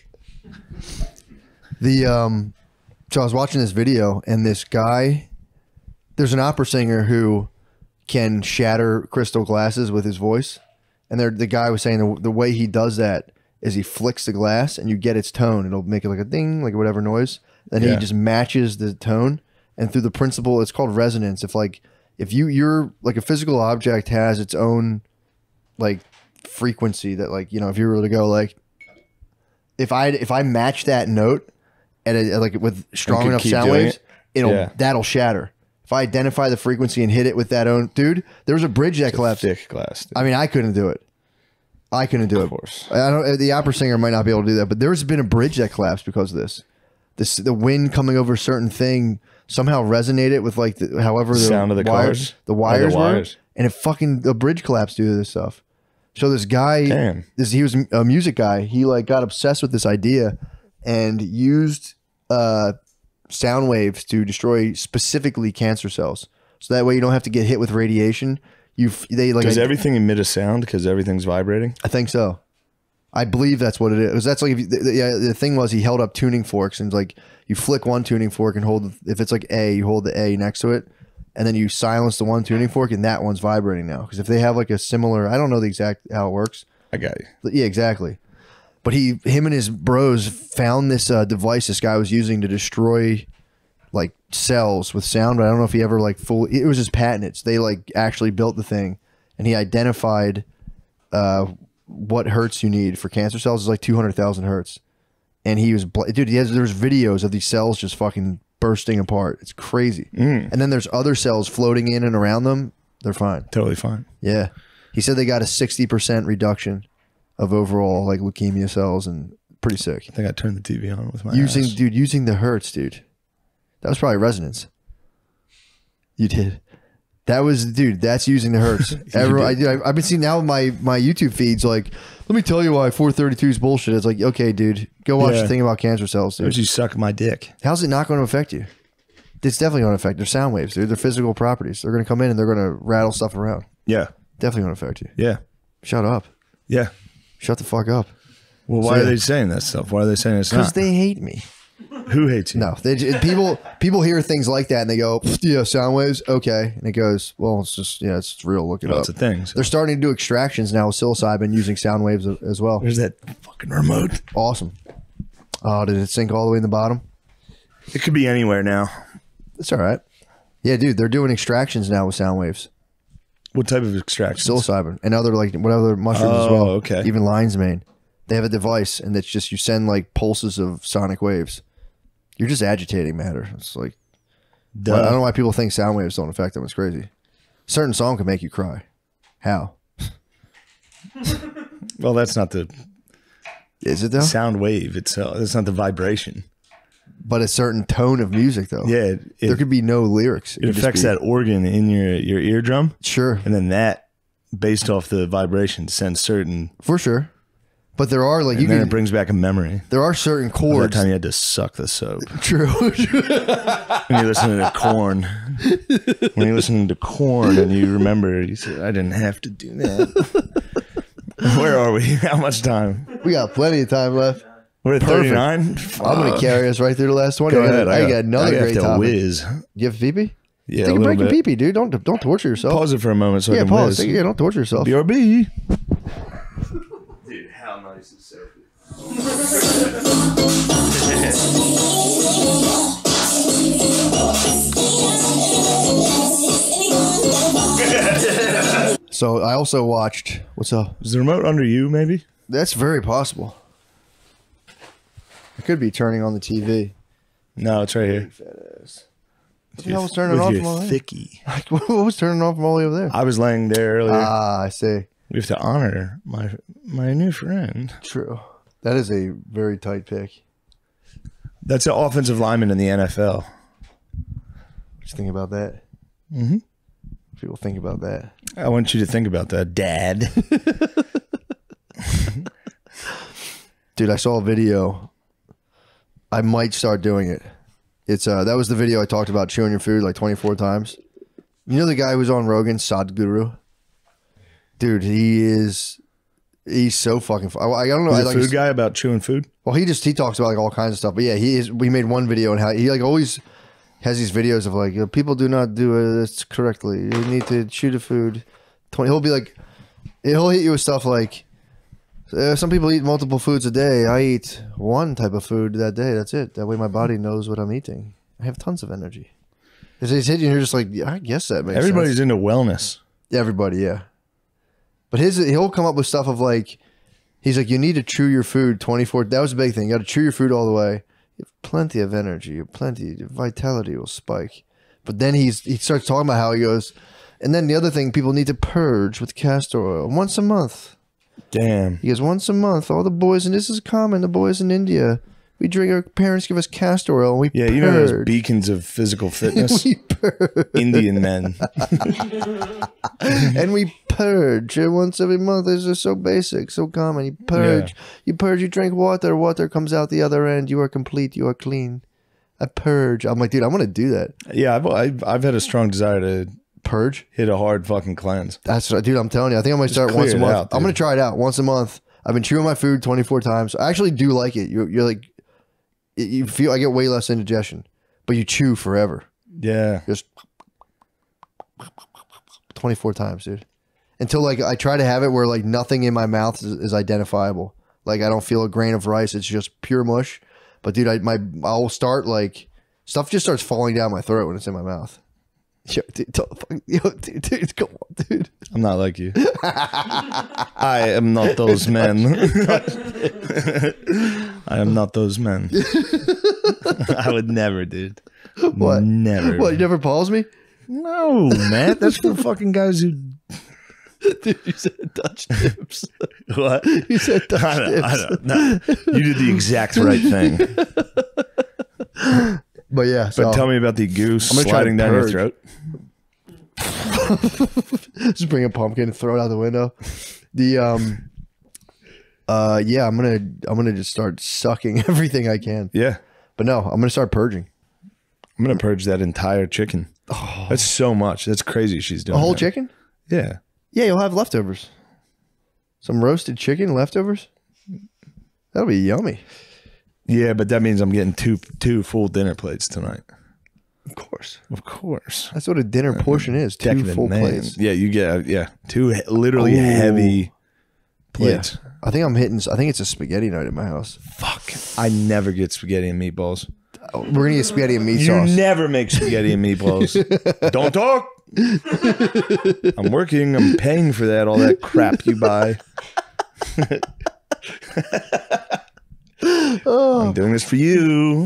So I was watching this video, and this guy, there's an opera singer who can shatter crystal glasses with his voice. And the guy was saying the way he does that is he flicks the glass and you get its tone. It'll make it like a ding, like whatever noise. Then he just matches the tone. And through the principle, it's called resonance. If you're like a physical object has its own like frequency that like, if you were to go like, if I match that note at like with strong enough sound waves, that'll shatter. If I identify the frequency and hit it with that own, dude, there was a bridge that collapsed. Thick glass. Dude. I mean, I couldn't do it. Of course. The opera singer might not be able to do that, but there's been a bridge that collapsed because of this. The wind coming over a certain thing somehow resonated with like however the sound of the wires, the wires were, and the bridge collapsed due to this stuff. So this guy, he was a music guy. He like got obsessed with this idea and used sound waves to destroy specifically cancer cells. So that way you don't have to get hit with radiation. Does everything emit a sound because everything's vibrating? I think so. I believe that's what it is. That's like the thing was he held up tuning forks and like you flick one tuning fork and hold, if it's like A, you hold the A next to it, and then you silence the one tuning fork and that one's vibrating now. Because if they have like a similar, I don't know the exact how it works. I got you. Yeah, exactly. But him and his bros found this device this guy was using to destroy like cells with sound. But I don't know if he ever like it was just patented. So they like actually built the thing, and he identified what hertz you need for cancer cells is like 200,000 hertz. And he was, dude, there's videos of these cells just fucking bursting apart. It's crazy. And then there's other cells floating in and around them. They're fine. Totally fine. Yeah. He said they got a 60% reduction of overall like leukemia cells, and pretty sick. I think I turned the TV on with my ass. Using the hertz, dude. That was probably resonance. You did. That was, dude, that's using the hertz. I've been seeing now my YouTube feeds like, let me tell you why 432 is bullshit. It's like, okay, dude, go watch the thing about cancer cells, dude. You suck my dick. How's it not going to affect you? It's definitely going to affect. They're sound waves, dude. They're physical properties. They're going to come in and they're going to rattle stuff around. Yeah. Definitely going to affect you. Yeah. Shut up. Yeah. Shut the fuck up. Well, why are they saying that stuff? Why are they saying it's not? Because they hate me. Who hates you? No, people hear things like that and they go, yeah, sound waves, okay, and it goes, well, it's just it's real. Look it up. It's a thing. So. They're starting to do extractions now with psilocybin using sound waves as well. There's that fucking remote. Awesome. Oh, did it sink all the way in the bottom? It could be anywhere now. It's all right. Yeah, dude, they're doing extractions now with sound waves. What type of extractions? Psilocybin and other like whatever mushrooms as well. Okay. Even lion's mane. They have a device and it's just you send like pulses of sonic waves. You're just agitating matter. It's like, I don't know why people think sound waves don't affect them. It's crazy. Certain song can make you cry. How? Well, that's not the. Is it though? Sound wave itself. That's not the vibration. But a certain tone of music though. Yeah. There could be no lyrics. It affects that organ in your eardrum. Sure. And then that, based off the vibration, sends certain. For sure. But there are like it brings back a memory. There are certain chords. That time you had to suck the soap. True. When you're listening to Korn. When you're listening to Korn and you remember, you said, I didn't have to do that. Where are we? How much time? We got plenty of time left. We're at 39. I'm gonna carry us right through the last 20. Go ahead. I got another great topic. Whiz. You have pee-pee? Yeah, take a break and pee-pee, dude. Don't torture yourself. Pause it for a moment so I can pause. whiz. Yeah, don't torture yourself. BRB. Dude, how nice is Sophie? So I also watched. What's up? Is the remote under you? Maybe. That's very possible. I could be turning on the TV. No, it's right here. What the hell was turning off from all there? What was turning off from all the way over there? I was laying there earlier. Ah, I see. We have to honor my new friend. True. That is a very tight pick. That's an offensive lineman in the NFL. Just think about that. Mm-hmm. People think about that. I want you to think about that, Dad. Dude, I saw a video. I might start doing it. It's that was the video I talked about chewing your food like 24 times. You know the guy who was on Rogan, Sadhguru? Dude, he's so fucking I don't know. He's a food guy about chewing food? Well, he talks about like all kinds of stuff. But yeah, we made one video and how he like always has these videos of like people do not do this correctly. You need to chew the food. He'll be like, he'll hit you with stuff like, some people eat multiple foods a day. I eat one type of food that day. That's it. That way my body knows what I'm eating. I have tons of energy. He's hitting you, you're just like, yeah, I guess that makes Everybody's sense. into wellness. Everybody, yeah. But he'll come up with stuff of like, he's like, you need to chew your food 24. That was the big thing. You got to chew your food all the way. You have plenty of energy. Your vitality will spike. But then he starts talking about how he goes, and then the other thing, people need to purge with castor oil once a month. Damn. He goes, once a month, all the boys, and this is common, the boys in India, we drink, our parents give us castor oil, and we purge. You know those beacons of physical fitness? We purge. Indian men. And we purge once every month. It's just so basic, so common. You purge. Yeah. You purge, you drink water. Water comes out the other end. You are complete. You are clean. I purge. I'm like, dude, I want to do that. Yeah, I've had a strong desire to purge, hit a hard fucking cleanse. That's what, dude. I'm telling you, I think I might start once a month. I'm gonna try it out once a month. I've been chewing my food 24 times. I actually do like it. You're like, you feel I get way less indigestion, but you chew forever. Yeah, just 24 times, dude. Until like I try to have it where like nothing in my mouth is identifiable. Like I don't feel a grain of rice. It's just pure mush. But dude, I'll start like stuff just starts falling down my throat when it's in my mouth. Yo, dude, come on, dude. I'm not like you. I am not those men. I am not those men. I would never, dude. What? Never. What? You never pause me? No, man. That's for fucking guys who. Dude, you said Dutch tips. What? You said Dutch tips. I don't know. You did the exact right thing. But yeah. But tell me about the goose sliding down your throat. Just bring a pumpkin and throw it out the window. The yeah, I'm gonna just start sucking everything I can. Yeah. But no, I'm gonna start purging. I'm gonna purge that entire chicken. Oh. That's so much. That's crazy. She's doing a whole chicken. Yeah. Yeah, you'll have leftovers. Some roasted chicken leftovers. That'll be yummy. Yeah, but that means I'm getting two full dinner plates tonight. Of course. Of course. That's what a dinner portion is. Two full plates. Yeah, you get two literally heavy plates. Yeah. I think it's a spaghetti night at my house. Fuck. I never get spaghetti and meatballs. We're going to get spaghetti and meat sauce. You never make spaghetti and meatballs. Don't talk. I'm working. I'm paying for that. All that crap you buy. I'm doing this for you.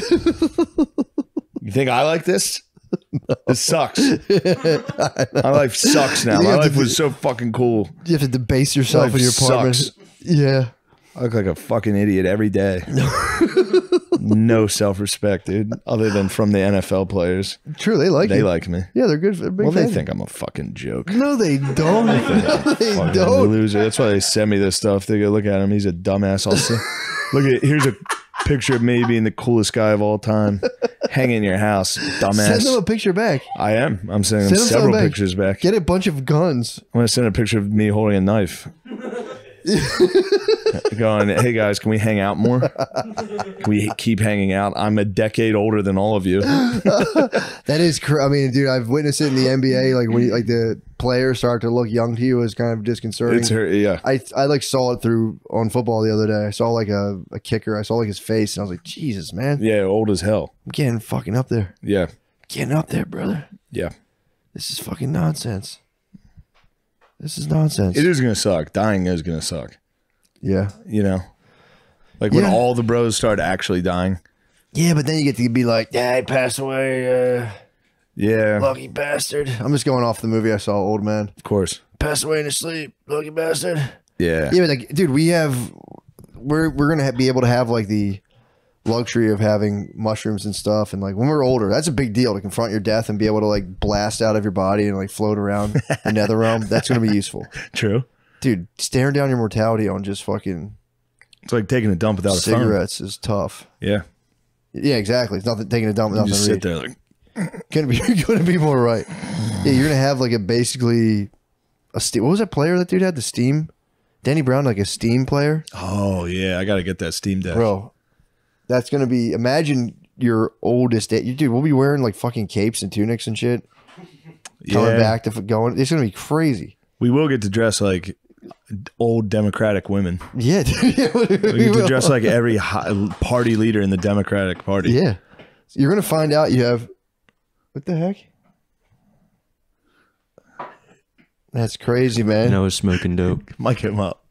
You think I like this? No. This sucks. My life sucks now. My life was so fucking cool. You have to debase yourself in your apartment. Sucks. Yeah. I look like a fucking idiot every day. No self-respect, dude. Other than from the NFL players. True, they like me. Yeah, they're good. They're well, they think I'm a fucking joke. No, they don't. No, they don't. Loser. That's why they send me this stuff. They go, look at him. He's a dumbass. Also, look at here's a picture of me being the coolest guy of all time. Hang in your house, dumbass. Send them a picture back. I am. I'm sending them several pictures back. Get a bunch of guns. I'm going to send a picture of me holding a knife. Going, hey guys, can we hang out more? Can we keep hanging out? I'm a decade older than all of you. That is, I mean, dude, I've witnessed it in the NBA. Like when like the players start to look young to you is kind of disconcerting. Yeah. I like saw it through on football the other day. I saw like a kicker. I saw like his face, and I was like, Jesus, man. Yeah, old as hell. I'm getting fucking up there. Yeah. Getting up there, brother. Yeah. This is fucking nonsense. This is nonsense. It is going to suck. Dying is going to suck. Yeah. You know? Like when all the bros start actually dying. Yeah, but then you get to be like, yeah, he passed away. Yeah. Lucky bastard. I'm just going off the movie I saw, Old Man. Of course. Passed away in his sleep. Lucky bastard. Yeah. Yeah, but like, dude, we're going to be able to have like the luxury of having mushrooms and stuff, and like when we're older, that's a big deal to confront your death and be able to like blast out of your body and like float around the nether realm. That's going to be useful. True, dude. Staring down your mortality on just fucking, it's like taking a dump without cigarettes is tough. Yeah, exactly. It's not taking a dump without just sit there like gonna be more right. Yeah, you're gonna have like a basically a steam. What was that player that dude had, the steam? Danny Brown, like a steam player. Oh yeah, I gotta get that Steam Deck, bro. That's going to be, imagine your oldest day. Dude, we'll be wearing like fucking capes and tunics and shit. Coming back to going. It's going to be crazy. We will get to dress like old Democratic women. Yeah. We get to dress like every party leader in the Democratic Party. Yeah. You're going to find out you have, what the heck? That's crazy, man. No smoking dope. Mic him up.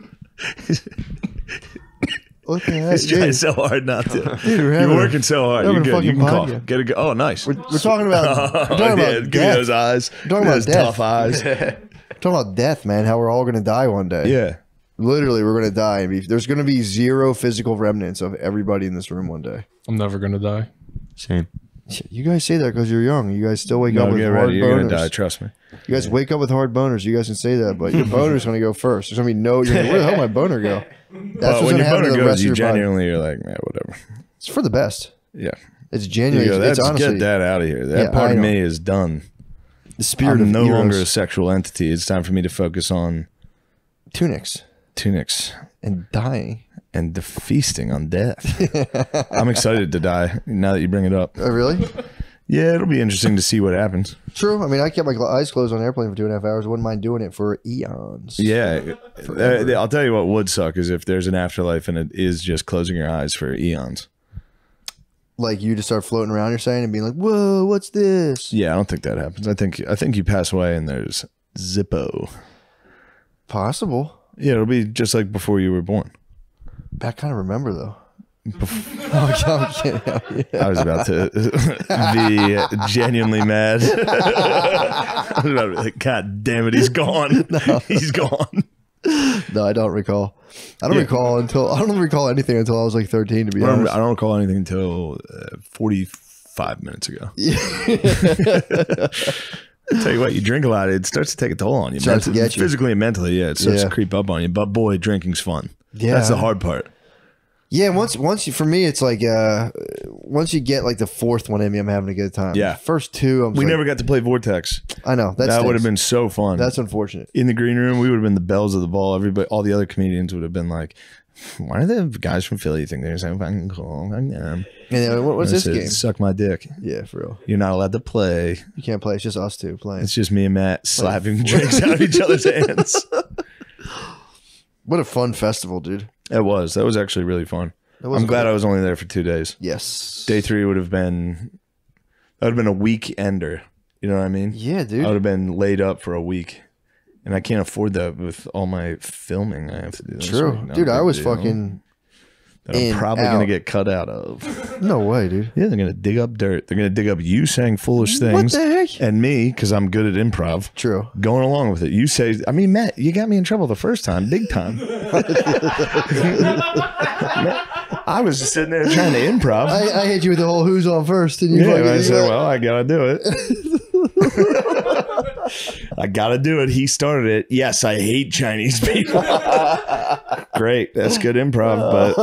What the heck? He's trying so hard not to. Dude, you're working so hard. You're good. You can cough. Get a go. Oh, nice. We're talking about. Give me those eyes. We're talking about death. Tough eyes. We're talking about death, man. How we're all going to die one day. Yeah. Literally, we're going to die. There's going to be zero physical remnants of everybody in this room one day. I'm never going to die. Same. You guys say that because you're young. You guys still wake up with hard boners. You're going to die. Trust me. You guys wake up with hard boners. You guys can say that, but your boner's going to go first. There's going to be no. You're gonna, where the hell did my boner go? That's when your boner goes, you genuinely you're like, man, whatever. It's for the best. Yeah. It's genuinely. Let's get that out of here. That part of me is done. The spirit I'm no longer a sexual entity. It's time for me to focus on tunics and dying and the feasting on death. I'm excited to die now that you bring it up. Oh, really? Yeah, it'll be interesting to see what happens. True. I mean, I kept my eyes closed on an airplane for 2.5 hours. I wouldn't mind doing it for eons. Yeah. I'll tell you what would suck is if there's an afterlife and it is just closing your eyes for eons. Like you just start floating around, you're saying, and being like, whoa, what's this? Yeah, I don't think that happens. I think you pass away and there's Zippo. Possible. Yeah, it'll be just like before you were born. I kind of remember, though. I'm kidding. Yeah. I was about to be genuinely mad. I was about to be like, God damn it, he's gone. No. He's gone. No, I don't recall. I don't recall anything until I was like 13, to be honest. I don't recall anything until 45 minutes ago. I'll tell you what, you drink a lot, it starts to take a toll on you. Physically and mentally, yeah. It starts to creep up on you. But boy, drinking's fun. Yeah. That's the hard part. Yeah, once you, for me, it's like once you get like the fourth one in me, I'm having a good time. Yeah, the first two, we never got to play Vortex. I know that would have been so fun. That's unfortunate. In the green room, we would have been the bells of the ball. Everybody, all the other comedians would have been like, "Why are the guys from Philly think they're so fucking cool?" And what was this game? Suck my dick. Yeah, for real. You're not allowed to play. You can't play. It's just us two playing. It's just me and Matt slapping drinks out of each other's hands. What a fun festival, dude! It was. That was actually really fun. I'm glad I was only there for 2 days. Yes. Day 3 would have been a weekender. You know what I mean? Yeah, dude. I would have been laid up for a week. And I can't afford that with all my filming I have to do. True. Dude, I was fucking I'm probably going to get cut out of. No way, dude. Yeah, they're going to dig up dirt. They're going to dig up you saying foolish things. What the heck? And me, because I'm good at improv. True. Going along with it. You say, I mean, Matt, you got me in trouble the first time. Big time. I was just sitting there trying to improv. I hit you with the whole who's on first. And I said, well, I got to do it. I got to do it. He started it. Yes, I hate Chinese people. Great. That's good improv,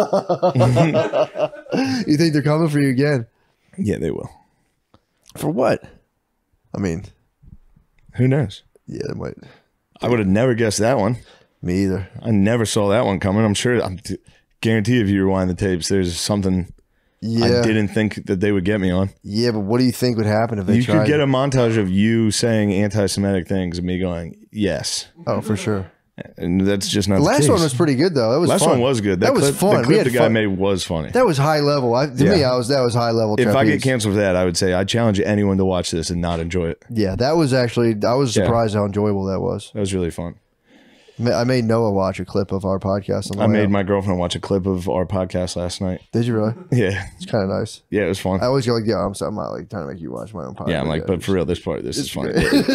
but you think they're coming for you again? Yeah, they will. For what? I mean, who knows? Yeah, they might. I would have never guessed that one. Me either. I never saw that one coming. I'm sure. Guarantee if you rewind the tapes, there's something I didn't think that they would get me on. Yeah, but what do you think would happen if they tried? You could get a montage of you saying anti-Semitic things and me going, yes. Oh, for sure. And that's just not the last case. one was pretty good, though. That was last fun. one was good. That was fun. The clip the guy made was funny. That was high level. To me, that was high level. If I get canceled for that, I would say I challenge anyone to watch this and not enjoy it. Yeah, that was actually, I was surprised how enjoyable that was. That was really fun. I made Noah watch a clip of our podcast. I made my girlfriend watch a clip of our podcast last night. Did you really? Yeah. It's kind of nice. Yeah, it was fun. I always go like, yeah, I'm not like trying to make you watch my own podcast. Yeah, I'm like, but for real, this is funny.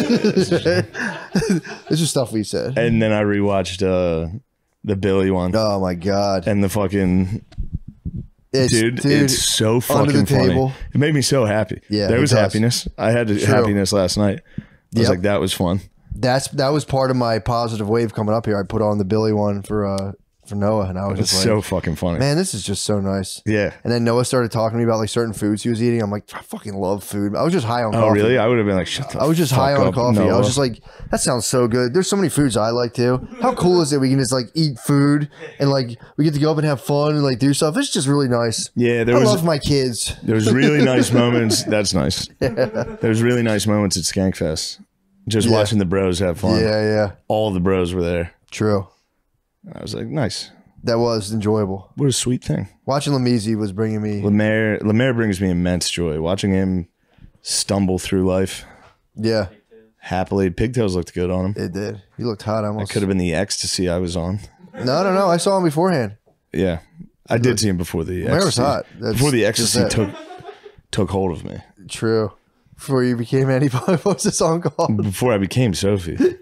This is stuff we said. And then I rewatched the Billy one. Oh my God. And the fucking... Dude, it's so fucking funny. It made me so happy. Yeah, there was happiness. I had happiness last night. I was like, that was fun. That was part of my positive wave coming up here. I put on the Billy one for Noah, and I was just like, so fucking funny. Man, this is just so nice. Yeah. And then Noah started talking to me about like certain foods he was eating. I'm like, I fucking love food. I was just high on coffee. Oh, really? I would have been like, shut the fuck up. I was just high on coffee. Noah. I was just like, that sounds so good. There's so many foods I like too. How cool is it we can just like eat food and like we get to go up and have fun and like do stuff. It's just really nice. Yeah, I love my kids. There was really nice moments. That's nice. There was really nice moments at Skankfest. Just watching the bros have fun. Yeah. All the bros were there. True. I was like, nice. That was enjoyable. What a sweet thing. Watching Lemizi was bringing me... Lemaire brings me immense joy. Watching him stumble through life. Yeah. Happily. Pigtails looked good on him. It did. He looked hot almost. That could have been the ecstasy I was on. No. I saw him beforehand. Yeah. I did see him before the ecstasy. Lemaire was hot. Before the ecstasy took hold of me. True. Before you became anybody, what was the song called? Before I became Sophie. Dude,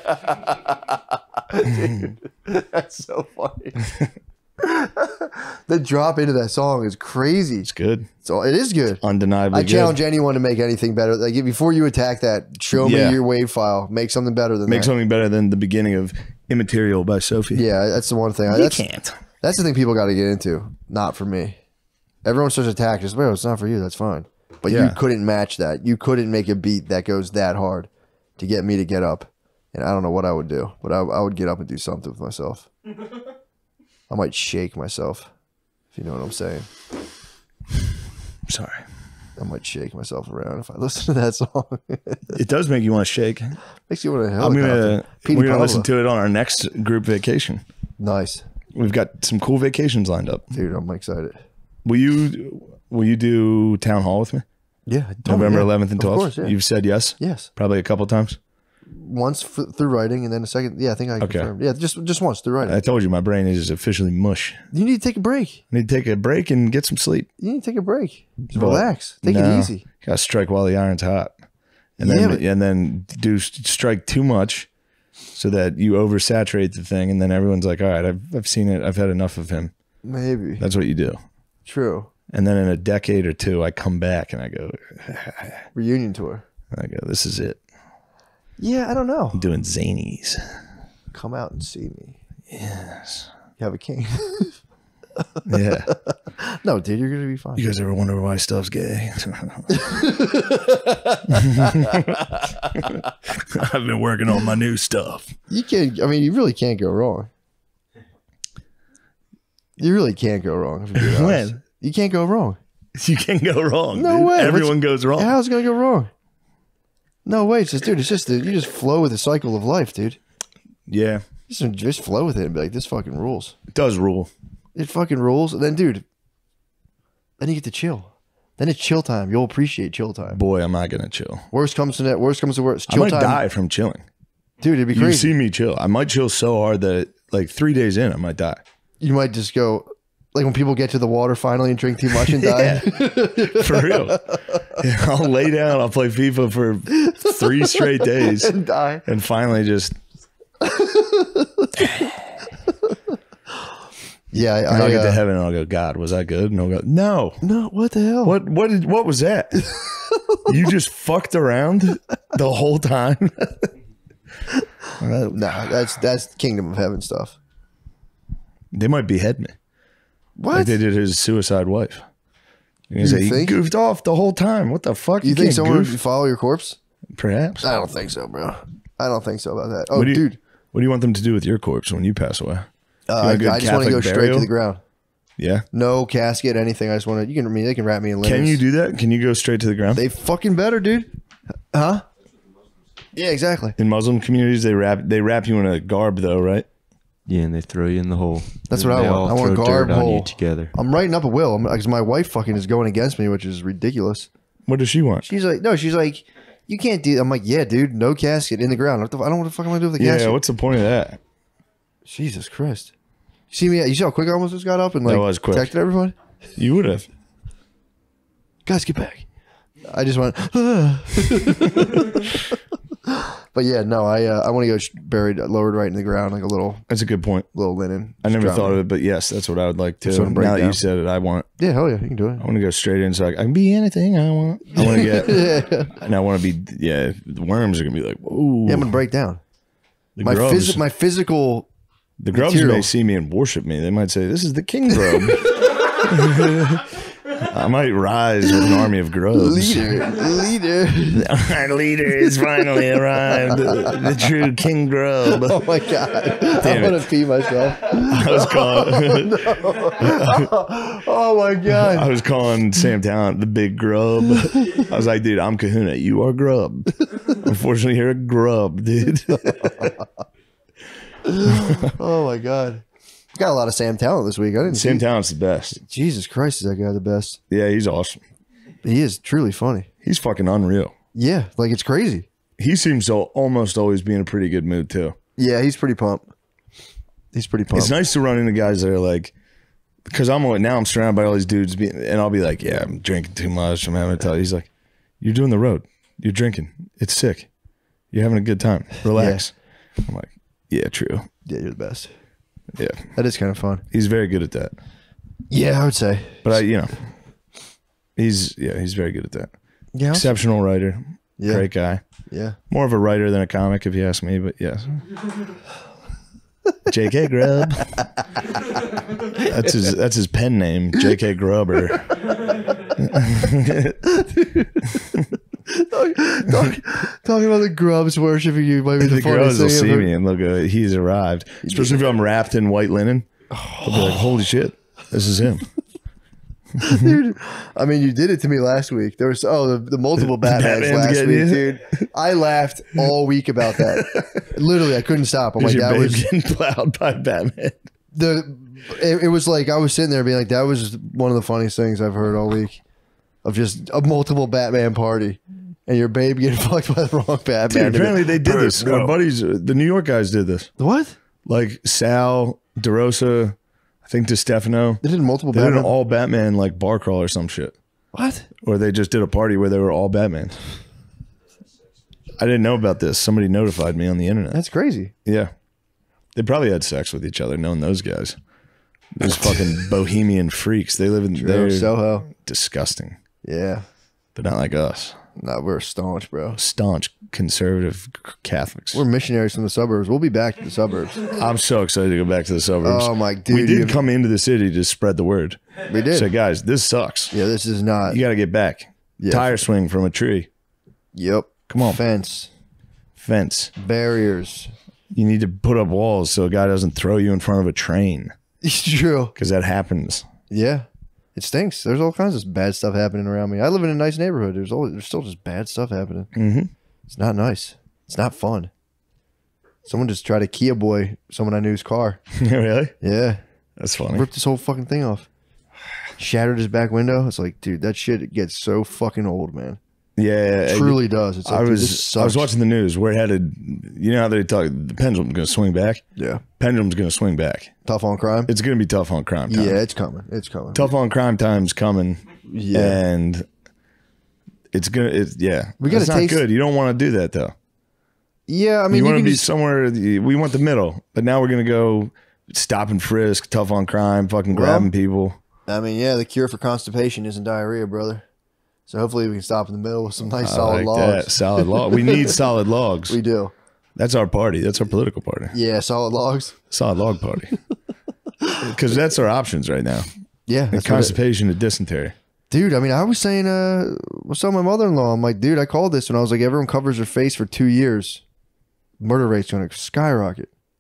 that's so funny. The drop into that song is crazy. It's good. It is good. It's undeniably I challenge anyone to make anything better. Like before you attack that, show me your wave file. Make something better than that. Make something better than the beginning of Immaterial by Sophie. Yeah, that's the one thing. You can't. That's the thing people got to get into. Not for me. Everyone starts attacking. Just, well, it's not for you. That's fine. But you couldn't match that. You couldn't make a beat that goes that hard to get me to get up. And I don't know what I would do, but I would get up and do something with myself. I might shake myself, if you know what I'm saying. Sorry. I might shake myself around if I listen to that song. It does make you want to shake. Makes you want to we're going to listen to it on our next group vacation. Nice. We've got some cool vacations lined up. Dude, I'm excited. Will you do Town Hall with me? Yeah. November 11th and 12th? Of course, yeah. You've said yes? Yes. Probably a couple times? Once through writing, and then a second. Yeah, I think I confirmed. Yeah, just once through writing. I told you my brain is officially mush. You need to take a break. I need to take a break and get some sleep. You need to take a break. Just relax. Take it easy. You got to strike while the iron's hot. And then strike too much so that you oversaturate the thing, and then everyone's like, all right, I've seen it. I've had enough of him. Maybe. That's what you do. True. And then in a decade or two, I come back and I go... Reunion tour. I go, this is it. Yeah, I don't know. I'm doing zanies. Come out and see me. Yes. You have a king. Yeah. No, dude, you're going to be fine. You guys ever wonder why stuff's gay? I've been working on my new stuff. You really can't go wrong. You really can't go wrong. When? You can't go wrong. You can't go wrong. No dude. way. Everyone goes wrong. How's it going to go wrong? No way. It's just, dude, you just flow with the cycle of life, dude. Yeah. Just flow with it and be like, this fucking rules. It does rule. It fucking rules. And then, dude, then you get to chill. Then it's chill time. You'll appreciate chill time. Boy, am I going to chill. Worst comes to worst. Chill I might die from chilling. Dude, it'd be crazy. You see me chill. I might chill so hard that like 3 days in, I might die. You might just go, like when people get to the water finally and drink too much and die. For real. I'll lay down. I'll play FIFA for 3 straight days. And die. And finally just... Yeah, I'll get to heaven and I'll go, God, was I good? And I'll go, no. No, what the hell? What was that? You just fucked around the whole time? No, that's Kingdom of Heaven stuff. They might behead me. What? Like they did his suicide wife. He goofed off the whole time. What the fuck? You think someone would follow your corpse? Perhaps. I don't think so, bro. I don't think so about that. Oh, dude. What do you want them to do with your corpse when you pass away? I just want to go straight to the ground. Yeah. No casket, anything. I just want to. They can wrap me in linens. Can you do that? Can you go straight to the ground? They fucking better, dude. Huh? Yeah, exactly. In Muslim communities, they wrap you in a garb, though, right? Yeah, and they throw you in the hole. That's what I want. I want a garb hole together. I'm writing up a will because my wife fucking is going against me, which is ridiculous. What does she want? She's like, no, she's like, you can't do. I'm like, yeah, dude, no casket in the ground. I don't know what the fuck I'm gonna do with the casket. Yeah, what's the point of that? Jesus Christ. You see me? You see how quick I almost just got up and like that was quick. Protected everyone? You would have. Guys, get back. I just went, but yeah, no, I want to go buried, lowered right in the ground, like a little. That's a good point. Little linen. I never thought of it, but yes, that's what I would like to. Now that you said it, I want. Yeah, hell yeah, you can do it. I want to go straight in, so I can be anything I want. I want to get, and I want to be. Yeah, the worms are gonna be like, whoa. Yeah, I'm gonna break down. My physical. The grubs may see me and worship me. They might say, "This is the king grub." I might rise with an army of grubs. Leader. Our leader has finally arrived. The true king grub. Oh my god! I want to pee myself. I was calling. Oh my god! I was calling Sam Talent the big grub. I was like, dude, I'm Kahuna. You are grub. Unfortunately, you're a grub, dude. Oh my god! Got a lot of Sam Talent this week. Sam Talent's the best. Jesus Christ, is that guy the best? Yeah, he's awesome. He is truly funny. He's fucking unreal. Yeah, like it's crazy. He seems to almost always be in a pretty good mood too. Yeah, he's pretty pumped. It's nice to run into guys that are like, because I'm surrounded by all these dudes, and I'll be like, yeah, I'm drinking too much. I'm having a tell. He's like, you're doing the road. You're drinking. It's sick. You're having a good time. Relax. Yeah. I'm like, yeah, true. Yeah, you're the best. Yeah, that is kind of fun. He's very good at that. Yeah, I would say. But he's very good at that. Yeah, exceptional writer. Yeah, great guy. Yeah, more of a writer than a comic, if you ask me. But yes, J.K. Grubb. That's his pen name, J.K. Grubber. Talking about the grubs worshiping you might be the funniest thing. The grubs will see me and they'll go, he's arrived. Especially if I'm wrapped in white linen. They'll be like, holy shit, this is him. Dude, I mean, you did it to me last week. There was the multiple Batmans last week, dude. I laughed all week about that. Literally, I couldn't stop. I'm like, that was getting plowed by Batman. It was like I was sitting there being like, that was one of the funniest things I've heard all week. Of just a multiple Batman party. And your babe getting fucked by the wrong Batman. Dude, apparently they did this. Our buddies, the New York guys did this. What? Like Sal, DeRosa, I think DeStefano. They did multiple Batman? They did an all Batman like bar crawl or some shit. What? Or they just did a party where they were all Batman. I didn't know about this. Somebody notified me on the internet. That's crazy. Yeah. They probably had sex with each other, knowing those guys. Those fucking bohemian freaks. They live in Soho. Disgusting. Yeah. But not like us. No, we're staunch, bro. Staunch conservative Catholics. We're missionaries from the suburbs. We'll be back to the suburbs. I'm so excited to go back to the suburbs. Oh my dude. We did come into the city to spread the word. We did. Say, guys, this sucks. Yeah, this is not. You got to get back. Yeah. Tire swing from a tree. Yep. Come on. Fence. Barriers. You need to put up walls so a guy doesn't throw you in front of a train. It's true. Because that happens. Yeah. It stinks. There's all kinds of bad stuff happening around me. I live in a nice neighborhood. There's still just bad stuff happening. Mm-hmm. It's not nice. It's not fun. Someone just tried to Kia boy someone I knew's car. Really? Yeah. That's funny. Ripped this whole fucking thing off. Shattered his back window. It's like, dude, that shit gets so fucking old, man. Yeah, it truly does. It's like, I was watching the news. We're headed. You know how they talk. The pendulum's going to swing back. Yeah, pendulum's going to swing back. Tough on crime. It's going to be tough on crime time. Yeah, it's coming. It's coming. Tough on crime time's coming. Yeah, and it's gonna. Yeah, we got to taste. Not good. You don't want to do that though. Yeah, I mean, you want to be somewhere. We want the middle, but now we're going to go stop and frisk, tough on crime, fucking grabbing people. I mean, yeah, the cure for constipation isn't diarrhea, brother. So hopefully we can stop in the middle with some nice solid logs. That. Solid log. We need solid logs. We do. That's our party. That's our political party. Yeah, solid logs. Solid log party. Because that's our options right now. Yeah. And constipation and dysentery. Dude, I mean, I was saying, I was telling my mother-in-law, I'm like, dude, I called this and I was like, everyone covers their face for 2 years. Murder rate's going to skyrocket.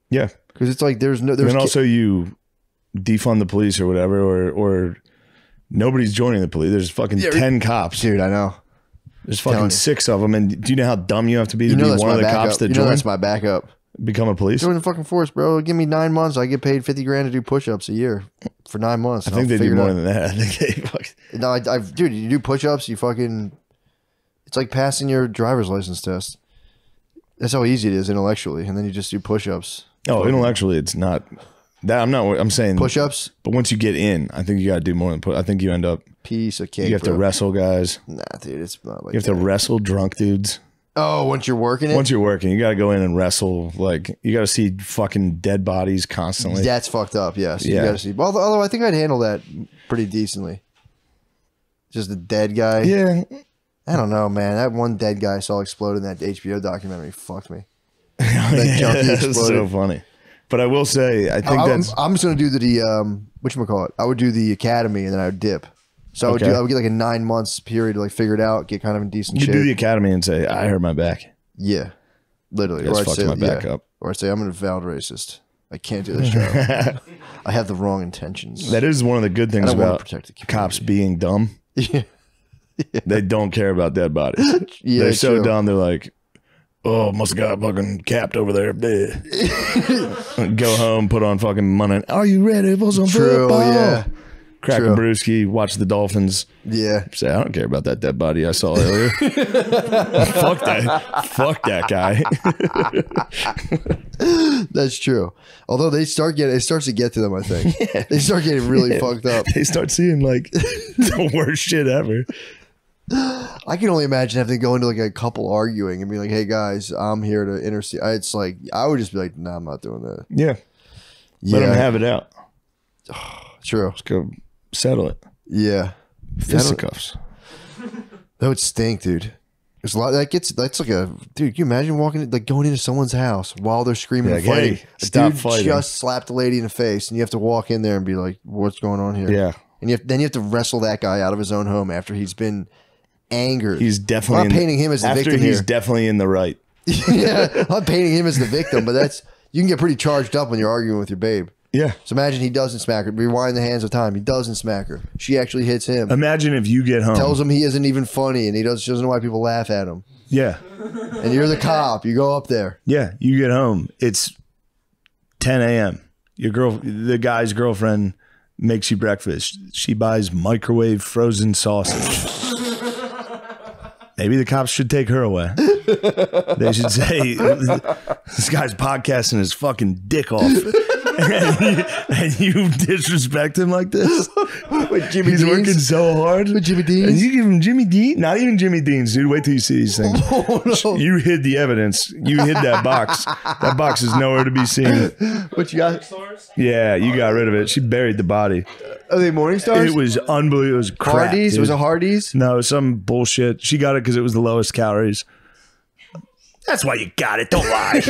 Yeah. Because it's like there's and also you defund the police or whatever, or nobody's joining the police. There's fucking 10 cops. Dude, I know. There's fucking 6 of them. And do you know how dumb you have to be to be one of the cops that join? That's my backup. Become a police? Join the fucking force, bro. Give me 9 months. I get paid $50,000 to do push-ups a year for 9 months. I think they do more than that. I think they No, dude, you do push-ups, you fucking... It's like passing your driver's license test. That's how easy it is intellectually. And then you just do push-ups. Oh, intellectually, it's not... That I'm saying... Push-ups? But once you get in, I think you got to do more than I think you end up... Piece of cake, You have to wrestle guys. Nah, dude, it's not like You have to wrestle drunk dudes. Oh, once you're working it? Once you're working, you got to go in and wrestle. Like, you got to see fucking dead bodies constantly. That's fucked up, yes. Yeah. You got to see. Although I think I'd handle that pretty decently. Just a dead guy. Yeah. I don't know, man. That one dead guy I saw explode in that HBO documentary fucked me. That's so funny. But I will say, I think I'm just going to do the whatchamacallit. I would do the academy and then I would dip. So I would get like a 9 months period to like figure it out, get kind of in decent shape. You do the academy and say, I hurt my back. Yeah. Literally. That's fucked my back up. Or I'd say, I'm an avowed racist. I can't do this job. I have the wrong intentions. That is one of the good things about cops being dumb. Yeah. They don't care about dead bodies. Yeah, they're so dumb, they're like, oh, must have got fucking capped over there. Go home, put on fucking money. Are you ready for some football? Yeah. Crack a brewski, watch the Dolphins. Yeah. Say, I don't care about that dead body I saw earlier. Fuck that guy. That's true. Although it starts to get to them, I think. Yeah. They start getting really fucked up. They start seeing like the worst shit ever. I can only imagine having to go into like a couple arguing and be like, hey guys, I'm here to intercede. It's like, I would just be like, nah, I'm not doing that. Yeah. Let them have it out. True. Let's go settle it. Yeah. Fisticuffs. That would stink, dude. There's a lot that's like a dude. Can you imagine going into someone's house while they're screaming and fighting? Hey, stop dude fighting. Just slapped a lady in the face, and you have to walk in there and be like, "What's going on here?" Yeah. And then you have to wrestle that guy out of his own home after he's been angered. He's definitely I'm not painting him as the victim. He's definitely in the right. Yeah, I'm painting him as the victim, but you can get pretty charged up when you're arguing with your babe. Yeah. So imagine he doesn't smack her. Rewind the hands of time. He doesn't smack her. She actually hits him. Imagine if you get home. Tells him he isn't even funny and she doesn't know why people laugh at him. Yeah. And you're the cop. You go up there. Yeah. You get home. It's 10 a.m. The guy's girlfriend makes you breakfast. She buys microwave frozen sausage. Maybe the cops should take her away. They should say, this guy's podcasting his fucking dick off. and you disrespect him like this? With Jimmy He's Dean's? working so hard. With Jimmy Dean's? And you give him Jimmy Dean? Not even Jimmy Dean's, dude. Wait till you see these things. Oh, no. You hid the evidence. You hid that box. That box is nowhere to be seen. What you got? Yeah, you got rid of it. She buried the body. Are they Morningstars? It was unbelievable. It was crap, Hardee's? dude. Was it Hardee's? No, it was some bullshit. She got it because it was the lowest calories. That's why you got it. Don't lie.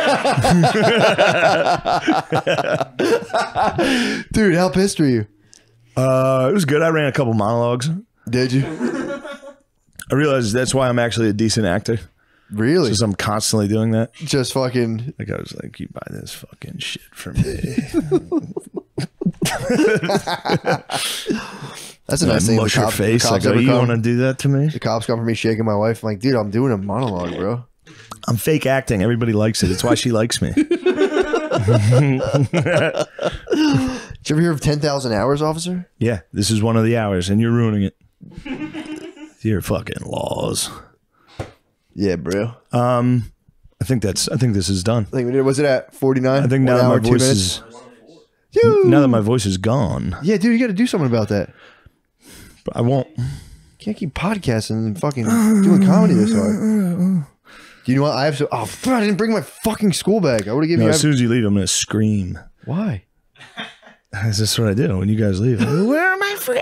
Dude, how pissed were you? It was good. I ran a couple monologues. Did you? I realized that's why I'm actually a decent actor. Really? Because I'm constantly doing that. Just fucking... Like, I was like, you buy this fucking shit from me. That's a nice thing. Mush your face. I go, you want to do that to me? The cops come for me shaking my wife. I'm like, dude, I'm doing a monologue, bro. I'm fake acting. Everybody likes it. It's why she likes me. Did you ever hear of 10,000 Hours, officer? Yeah, this is one of the hours, and you're ruining it. Your fucking laws. Yeah, bro. I think this is done. Was it at 49? I think now that my voice is now that my voice is gone. Yeah, dude, you got to do something about that. But I won't. Can't keep podcasting and fucking doing comedy this hard. Do you know what? I have to. Oh, I didn't bring my fucking school bag. I would have given you. As soon as you leave, I'm gonna scream. Why? That's just what I do when you guys leave. Where are my friends?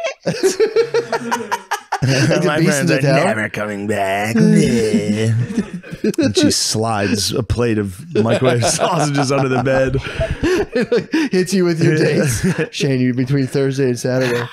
My friends are never coming back. And she slides a plate of microwave sausages under the bed. Hits you with your dates. Shane, you between Thursday and Saturday.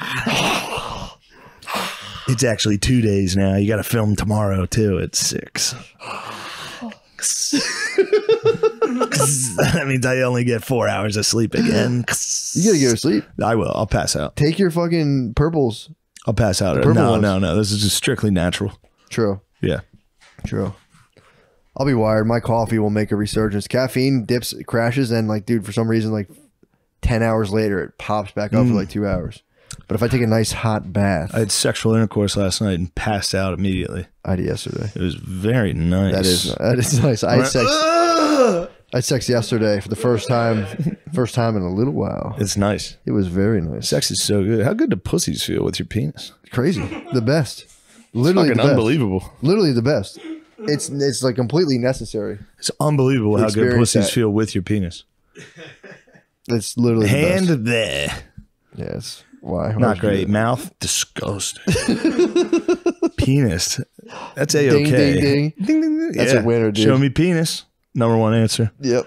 It's actually 2 days now. You got to film tomorrow too at 6. That means I only get 4 hours of sleep again. You gotta go to sleep. I will. I'll pass out. Take your fucking purples. I'll pass out. No. This is just strictly natural. True. Yeah. True. I'll be wired. My coffee will make a resurgence. Caffeine dips, crashes, and like, dude, for some reason, like 10 hours later, it pops back up for like 2 hours. But if I take a nice hot bath. I had sexual intercourse last night and passed out immediately. I did yesterday. It was very nice. That is nice. I had sex yesterday for the first time in a little while. It's nice. It was very nice. Sex is so good. How good do pussies feel with your penis? Crazy. The best. Literally it's the best. Unbelievable. Literally the best. It's like completely necessary. It's unbelievable how good pussies feel with your penis. It's literally hand the best. there. Yes. Why? Not great. Mouth, disgusting. Penis. That's A-okay. Ding, ding, ding. Ding, ding, ding. That's a winner, dude. Show me penis. Number one answer. Yep.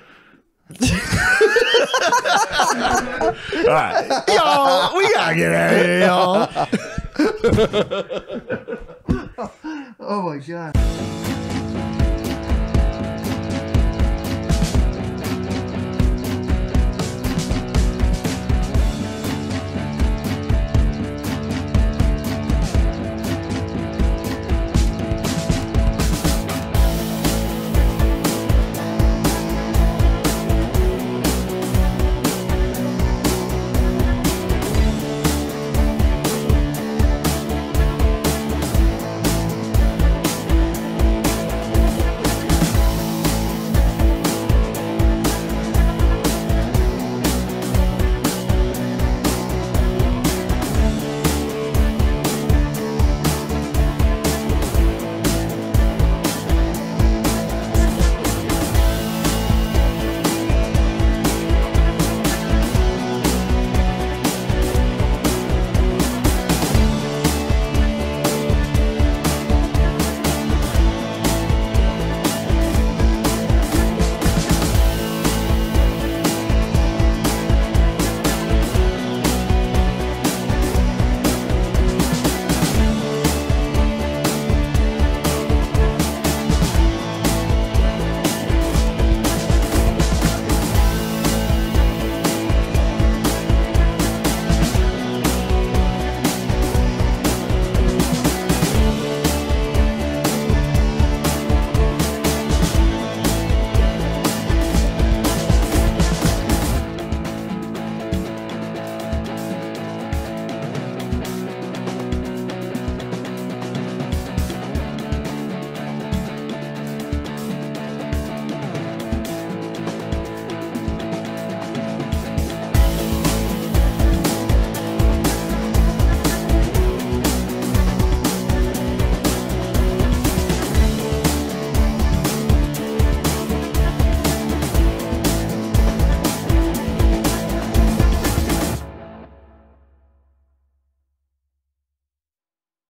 All right. Y'all, we gotta get out of here, y'all. Oh, my God.